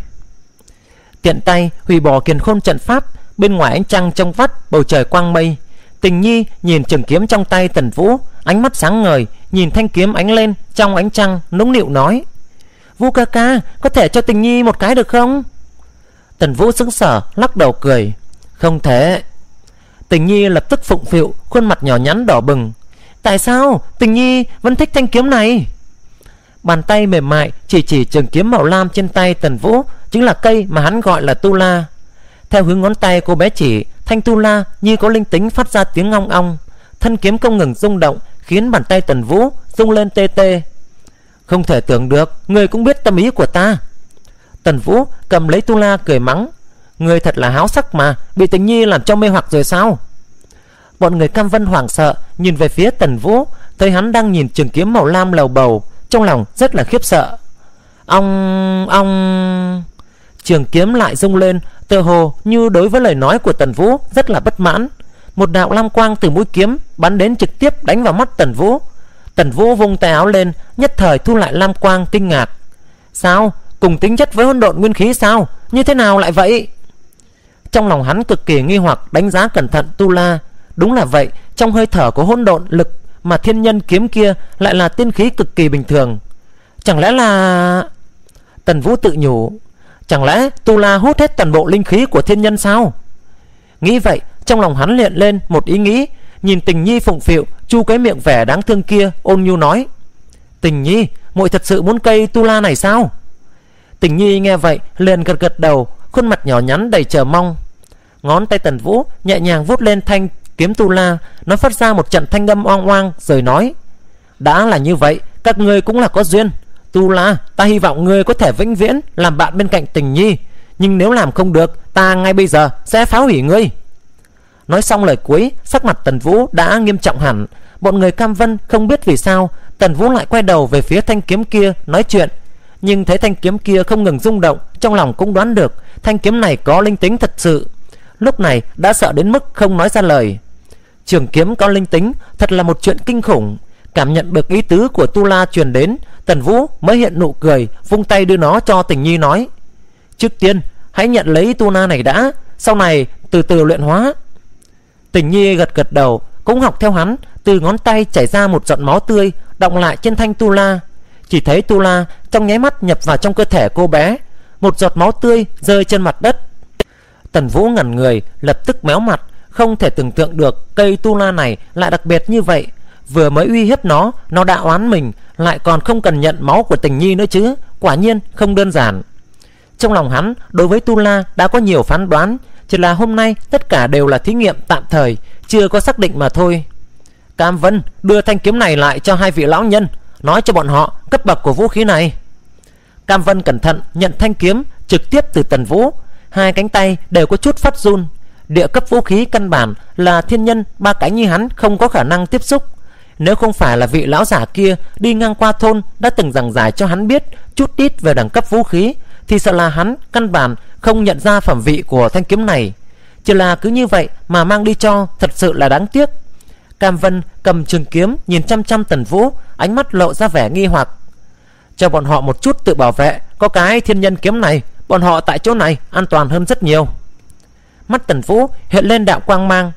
Tiện tay hủy bỏ Kiền Khôn trận pháp. Bên ngoài ánh trăng trong vắt, bầu trời quang mây. Tình Nhi nhìn trường kiếm trong tay Tần Vũ, ánh mắt sáng ngời, nhìn thanh kiếm ánh lên trong ánh trăng, nũng nịu nói: Vũ ca ca, có thể cho Tình Nhi một cái được không? Tần Vũ sững sờ, lắc đầu cười: không thể. Tình Nhi lập tức phụng phịu, khuôn mặt nhỏ nhắn đỏ bừng. Tại sao Tình Nhi vẫn thích thanh kiếm này? Bàn tay mềm mại chỉ trường kiếm màu lam trên tay Tần Vũ, chính là cây mà hắn gọi là Tu La. Theo hướng ngón tay cô bé chỉ, thanh Tu La như có linh tính phát ra tiếng ong ong. Thân kiếm không ngừng rung động, khiến bàn tay Tần Vũ rung lên tê tê. Không thể tưởng được, người cũng biết tâm ý của ta. Tần Vũ cầm lấy Tu La cười mắng: người thật là háo sắc mà, bị Tình Nhi làm cho mê hoặc rồi sao? Bọn người Cam Vân hoảng sợ nhìn về phía Tần Vũ, thấy hắn đang nhìn trường kiếm màu lam lầu bầu, trong lòng rất là khiếp sợ. Ong, trường kiếm lại rung lên, tựa hồ như đối với lời nói của Tần Vũ rất là bất mãn. Một đạo lam quang từ mũi kiếm bắn đến, trực tiếp đánh vào mắt Tần Vũ. Tần Vũ vung tay áo lên, nhất thời thu lại lam quang, kinh ngạc: sao, cùng tính chất với hỗn độn nguyên khí sao? Như thế nào lại vậy? Trong lòng hắn cực kỳ nghi hoặc, đánh giá cẩn thận Tu La. Đúng là vậy, trong hơi thở của hỗn độn lực mà thiên nhân kiếm kia lại là tiên khí cực kỳ bình thường. Chẳng lẽ là... Tần Vũ tự nhủ, chẳng lẽ Tu La hút hết toàn bộ linh khí của thiên nhân sao? Nghĩ vậy, trong lòng hắn hiện lên một ý nghĩ. Nhìn Tình Nhi phụng phịu, chu cái miệng vẻ đáng thương kia, ôn nhu nói: Tình Nhi, muội thật sự muốn cây Tu La này sao? Tình Nhi nghe vậy liền gật gật đầu, khuôn mặt nhỏ nhắn đầy chờ mong. Ngón tay Tần Vũ nhẹ nhàng vuốt lên thanh kiếm Tu La, nó phát ra một trận thanh âm oang oang, rồi nói: đã là như vậy, các ngươi cũng là có duyên. Tu La, ta hy vọng ngươi có thể vĩnh viễn làm bạn bên cạnh Tình Nhi, nhưng nếu làm không được, ta ngay bây giờ sẽ phá hủy ngươi. Nói xong lời cuối, sắc mặt Tần Vũ đã nghiêm trọng hẳn. Bọn người Cam Vân không biết vì sao Tần Vũ lại quay đầu về phía thanh kiếm kia nói chuyện, nhưng thấy thanh kiếm kia không ngừng rung động, trong lòng cũng đoán được thanh kiếm này có linh tính thật sự. Lúc này đã sợ đến mức không nói ra lời. Trường kiếm có linh tính thật là một chuyện kinh khủng. Cảm nhận được ý tứ của Tu La truyền đến, Tần Vũ mới hiện nụ cười, vung tay đưa nó cho Tình Nhi nói: trước tiên hãy nhận lấy Tu La này đã, sau này từ từ luyện hóa. Tình Nhi gật gật đầu, cũng học theo hắn. Từ ngón tay chảy ra một giọt máu tươi, đọng lại trên thanh Tu La. Chỉ thấy Tu La trong nháy mắt nhập vào trong cơ thể cô bé. Một giọt máu tươi rơi trên mặt đất. Tần Vũ ngẩn người, lập tức méo mặt. Không thể tưởng tượng được cây Tu La này lại đặc biệt như vậy. Vừa mới uy hiếp nó đã oán mình, lại còn không cần nhận máu của Tình Nhi nữa chứ. Quả nhiên không đơn giản. Trong lòng hắn đối với Tu La đã có nhiều phán đoán, chỉ là hôm nay tất cả đều là thí nghiệm tạm thời, chưa có xác định mà thôi. Cam Vân, đưa thanh kiếm này lại cho hai vị lão nhân, nói cho bọn họ cấp bậc của vũ khí này. Cam Vân cẩn thận nhận thanh kiếm trực tiếp từ Tần Vũ. Hai cánh tay đều có chút phát run. Địa cấp vũ khí căn bản là thiên nhân ba cánh như hắn không có khả năng tiếp xúc. Nếu không phải là vị lão giả kia đi ngang qua thôn đã từng giảng giải cho hắn biết chút ít về đẳng cấp vũ khí, thì sợ là hắn căn bản không nhận ra phẩm vị của thanh kiếm này. Chỉ là cứ như vậy mà mang đi cho, thật sự là đáng tiếc. Cam Vân cầm trường kiếm nhìn chăm chăm Tần Vũ, ánh mắt lộ ra vẻ nghi hoặc. Cho bọn họ một chút tự bảo vệ, có cái thiên nhân kiếm này, bọn họ tại chỗ này an toàn hơn rất nhiều. Mắt Tần Vũ hiện lên đạo quang mang.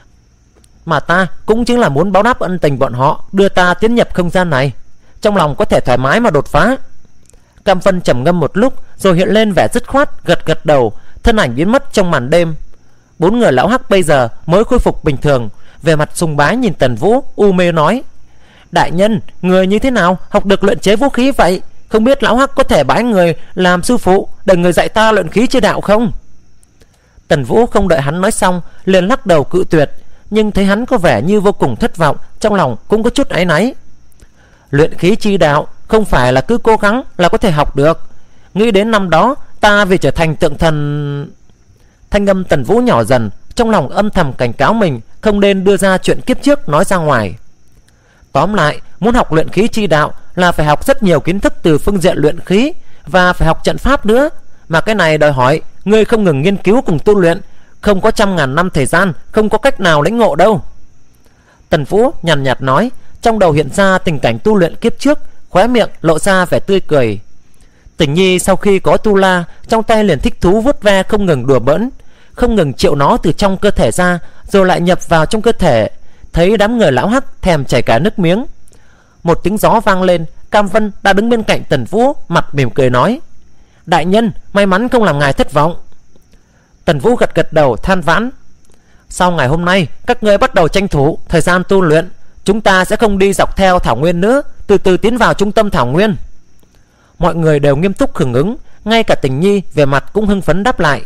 Mà ta cũng chính là muốn báo đáp ân tình bọn họ đưa ta tiến nhập không gian này, trong lòng có thể thoải mái mà đột phá. Cam Vân trầm ngâm một lúc rồi hiện lên vẻ dứt khoát, gật gật đầu, thân ảnh biến mất trong màn đêm. Bốn người lão hắc bây giờ mới khôi phục bình thường, về mặt sùng bái nhìn Tần Vũ, u mê nói: đại nhân, người như thế nào học được luyện chế vũ khí vậy? Không biết lão hắc có thể bái người làm sư phụ để người dạy ta luyện khí chi đạo không? Tần Vũ không đợi hắn nói xong liền lắc đầu cự tuyệt, nhưng thấy hắn có vẻ như vô cùng thất vọng, trong lòng cũng có chút áy náy. Luyện khí chi đạo không phải là cứ cố gắng là có thể học được. Nghĩ đến năm đó ta vì trở thành tượng thần... Thanh âm Tần Vũ nhỏ dần, trong lòng âm thầm cảnh cáo mình không nên đưa ra chuyện kiếp trước nói ra ngoài. Tóm lại, muốn học luyện khí chi đạo là phải học rất nhiều kiến thức từ phương diện luyện khí, và phải học trận pháp nữa. Mà cái này đòi hỏi ngươi không ngừng nghiên cứu cùng tu luyện, không có trăm ngàn năm thời gian, không có cách nào lĩnh ngộ đâu. Tần Vũ nhàn nhạt nói, trong đầu hiện ra tình cảnh tu luyện kiếp trước, khóe miệng lộ ra vẻ tươi cười. Tình Nhi sau khi có Tu La, trong tay liền thích thú vuốt ve không ngừng đùa bỡn, không ngừng triệu nó từ trong cơ thể ra, rồi lại nhập vào trong cơ thể. Thấy đám người lão hắc thèm chảy cả nước miếng. Một tiếng gió vang lên, Cam Vân đã đứng bên cạnh Tần Vũ, mặt mỉm cười nói: đại nhân, may mắn không làm ngài thất vọng. Tần Vũ gật gật đầu than vãn: sau ngày hôm nay các ngươi bắt đầu tranh thủ thời gian tu luyện, chúng ta sẽ không đi dọc theo thảo nguyên nữa, từ từ tiến vào trung tâm thảo nguyên. Mọi người đều nghiêm túc hưởng ứng, ngay cả Tình Nhi về mặt cũng hưng phấn đáp lại.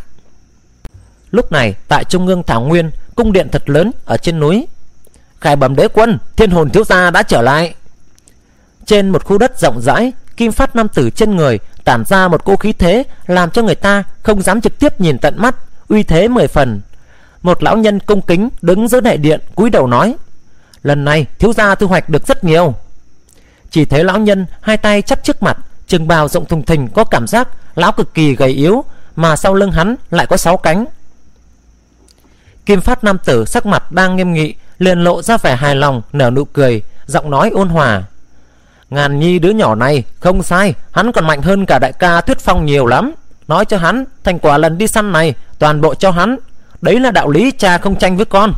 Lúc này tại trung ương thảo nguyên, cung điện thật lớn ở trên núi. Khải Bẩm đế quân, Thiên Hồn thiếu gia đã trở lại. Trên một khu đất rộng rãi, kim phát nam tử trên người tản ra một cỗ khí thế làm cho người ta không dám trực tiếp nhìn tận mắt, uy thế 10 phần. Một lão nhân cung kính đứng giữa đại điện, cúi đầu nói: lần này thiếu gia thu hoạch được rất nhiều. Chỉ thấy lão nhân hai tay chắp trước mặt, trường bào rộng thùng thình, có cảm giác lão cực kỳ gầy yếu, mà sau lưng hắn lại có 6 cánh. Kim phát nam tử sắc mặt đang nghiêm nghị, liền lộ ra vẻ hài lòng, nở nụ cười, giọng nói ôn hòa: Ngàn Nhi đứa nhỏ này không sai, hắn còn mạnh hơn cả đại ca Thuyết Phong nhiều lắm. Nói cho hắn, thành quả lần đi săn này toàn bộ cho hắn. Đấy là đạo lý cha không tranh với con.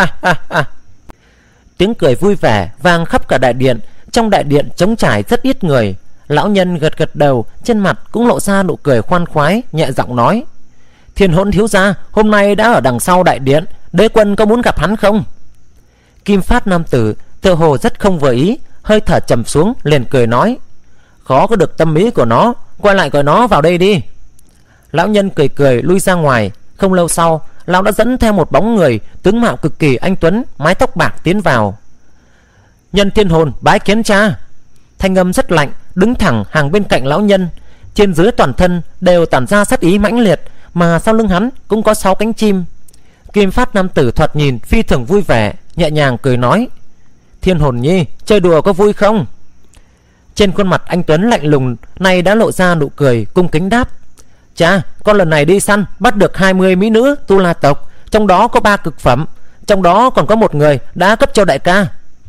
Tiếng cười vui vẻ vang khắp cả đại điện. Trong đại điện trống trải rất ít người. Lão nhân gật gật đầu, trên mặt cũng lộ ra nụ cười khoan khoái, nhẹ giọng nói: Thiên Hỗn thiếu gia hôm nay đã ở đằng sau đại điện, đế quân có muốn gặp hắn không? Kim phát nam tử tựa hồ rất không vừa ý, hơi thở trầm xuống, liền cười nói: khó có được tâm ý của nó, quay lại gọi nó vào đây đi. Lão nhân cười cười lui ra ngoài. Không lâu sau, lão đã dẫn theo một bóng người tướng mạo cực kỳ anh tuấn, mái tóc bạc tiến vào. Nhân Thiên Hồn bái kiến cha. Thanh âm rất lạnh, đứng thẳng hàng bên cạnh lão nhân. Trên dưới toàn thân đều tản ra sát ý mãnh liệt, mà sau lưng hắn cũng có 6 cánh chim. Kim phát nam tử thoạt nhìn phi thường vui vẻ, nhẹ nhàng cười nói: Thiên Hồn Nhi, chơi đùa có vui không? Trên khuôn mặt anh tuấn lạnh lùng này đã lộ ra nụ cười, cung kính đáp: Cha, con lần này đi săn bắt được 20 mỹ nữ Tu La tộc, trong đó có 3 cực phẩm, trong đó còn có một người đã cấp cho đại ca.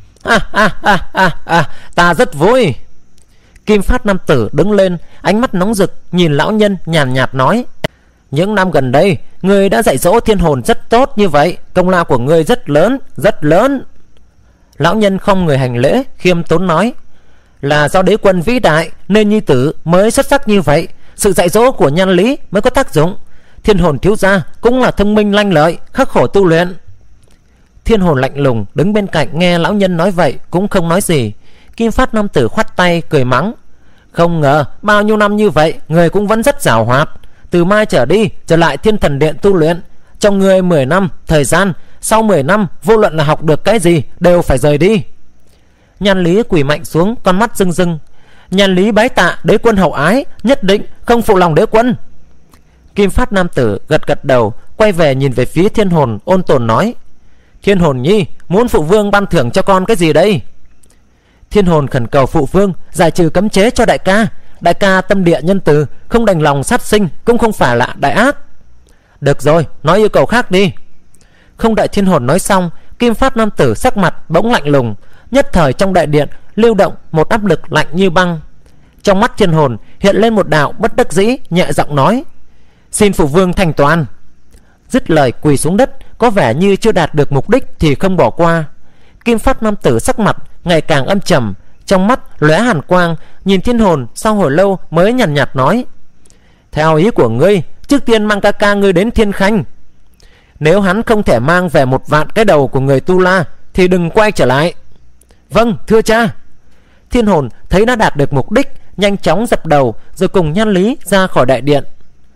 Ta rất vui. Kim phát nam tử đứng lên, ánh mắt nóng rực nhìn lão nhân, nhàn nhạt nói: Những năm gần đây ngươi đã dạy dỗ Thiên Hồn rất tốt như vậy, công lao của ngươi rất lớn, rất lớn. Lão nhân không người hành lễ, khiêm tốn nói: Là do đế quân vĩ đại nên nhi tử mới xuất sắc như vậy, sự dạy dỗ của Nhan Lý mới có tác dụng. Thiên Hồn thiếu gia cũng là thông minh lanh lợi, khắc khổ tu luyện. Thiên Hồn lạnh lùng đứng bên cạnh, nghe lão nhân nói vậy cũng không nói gì. Kim phát nam tử khoát tay cười mắng: Không ngờ bao nhiêu năm như vậy người cũng vẫn rất giàu hoạt. Từ mai trở đi trở lại Thiên Thần Điện tu luyện. Trong người 10 năm thời gian, sau 10 năm vô luận là học được cái gì đều phải rời đi. Nhan Lý quỳ mạnh xuống, con mắt rưng rưng: Nhan Lý bái tạ đế quân hậu ái, nhất định không phụ lòng đế quân. Kim phát nam tử gật gật đầu, quay về nhìn về phía Thiên Hồn, ôn tồn nói: Thiên Hồn Nhi, muốn phụ vương ban thưởng cho con cái gì đây? Thiên Hồn khẩn cầu phụ vương giải trừ cấm chế cho đại ca. Đại ca tâm địa nhân từ, không đành lòng sát sinh, cũng không phải là đại ác. Được rồi, nói yêu cầu khác đi. Không đợi Thiên Hồn nói xong, Kim phát nam tử sắc mặt bỗng lạnh lùng. Nhất thời trong đại điện lưu động một áp lực lạnh như băng. Trong mắt Thiên Hồn hiện lên một đạo bất đắc dĩ, nhẹ giọng nói: Xin phụ vương thành toàn. Dứt lời quỳ xuống đất, có vẻ như chưa đạt được mục đích thì không bỏ qua. Kim phát nam tử sắc mặt ngày càng âm trầm, trong mắt lóe hàn quang, nhìn Thiên Hồn sau hồi lâu mới nhàn nhạt nói: Theo ý của ngươi, trước tiên mang ca ca ngươi đến Thiên Khanh. Nếu hắn không thể mang về 1 vạn cái đầu của người Tu La thì đừng quay trở lại. Vâng, thưa cha. Thiên Hồn thấy đã đạt được mục đích, nhanh chóng dập đầu rồi cùng Nhan Lý ra khỏi đại điện.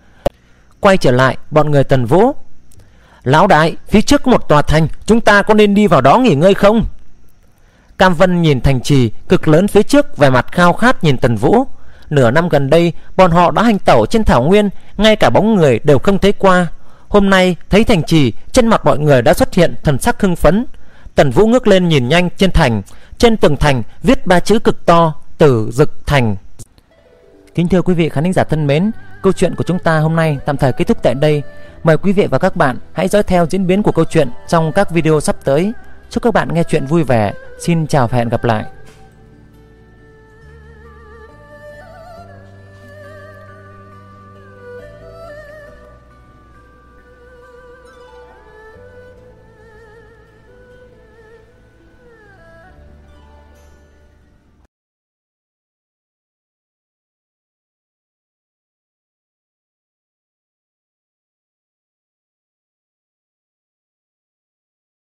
Quay trở lại bọn người Tần Vũ: Lão đại, phía trước có một tòa thành, chúng ta có nên đi vào đó nghỉ ngơi không? Cam Vân nhìn thành trì cực lớn phía trước, vẻ mặt khao khát nhìn Tần Vũ. Nửa năm gần đây bọn họ đã hành tẩu trên thảo nguyên, ngay cả bóng người đều không thấy qua. Hôm nay thấy thành trì, trên mặt mọi người đã xuất hiện thần sắc hưng phấn. Tần Vũ ngước lên nhìn nhanh trên thành. Trên tường thành viết 3 chữ cực to: Tử Dực Thành. Kính thưa quý vị khán giả thân mến, câu chuyện của chúng ta hôm nay tạm thời kết thúc tại đây. Mời quý vị và các bạn hãy dõi theo diễn biến của câu chuyện trong các video sắp tới. Chúc các bạn nghe chuyện vui vẻ. Xin chào và hẹn gặp lại.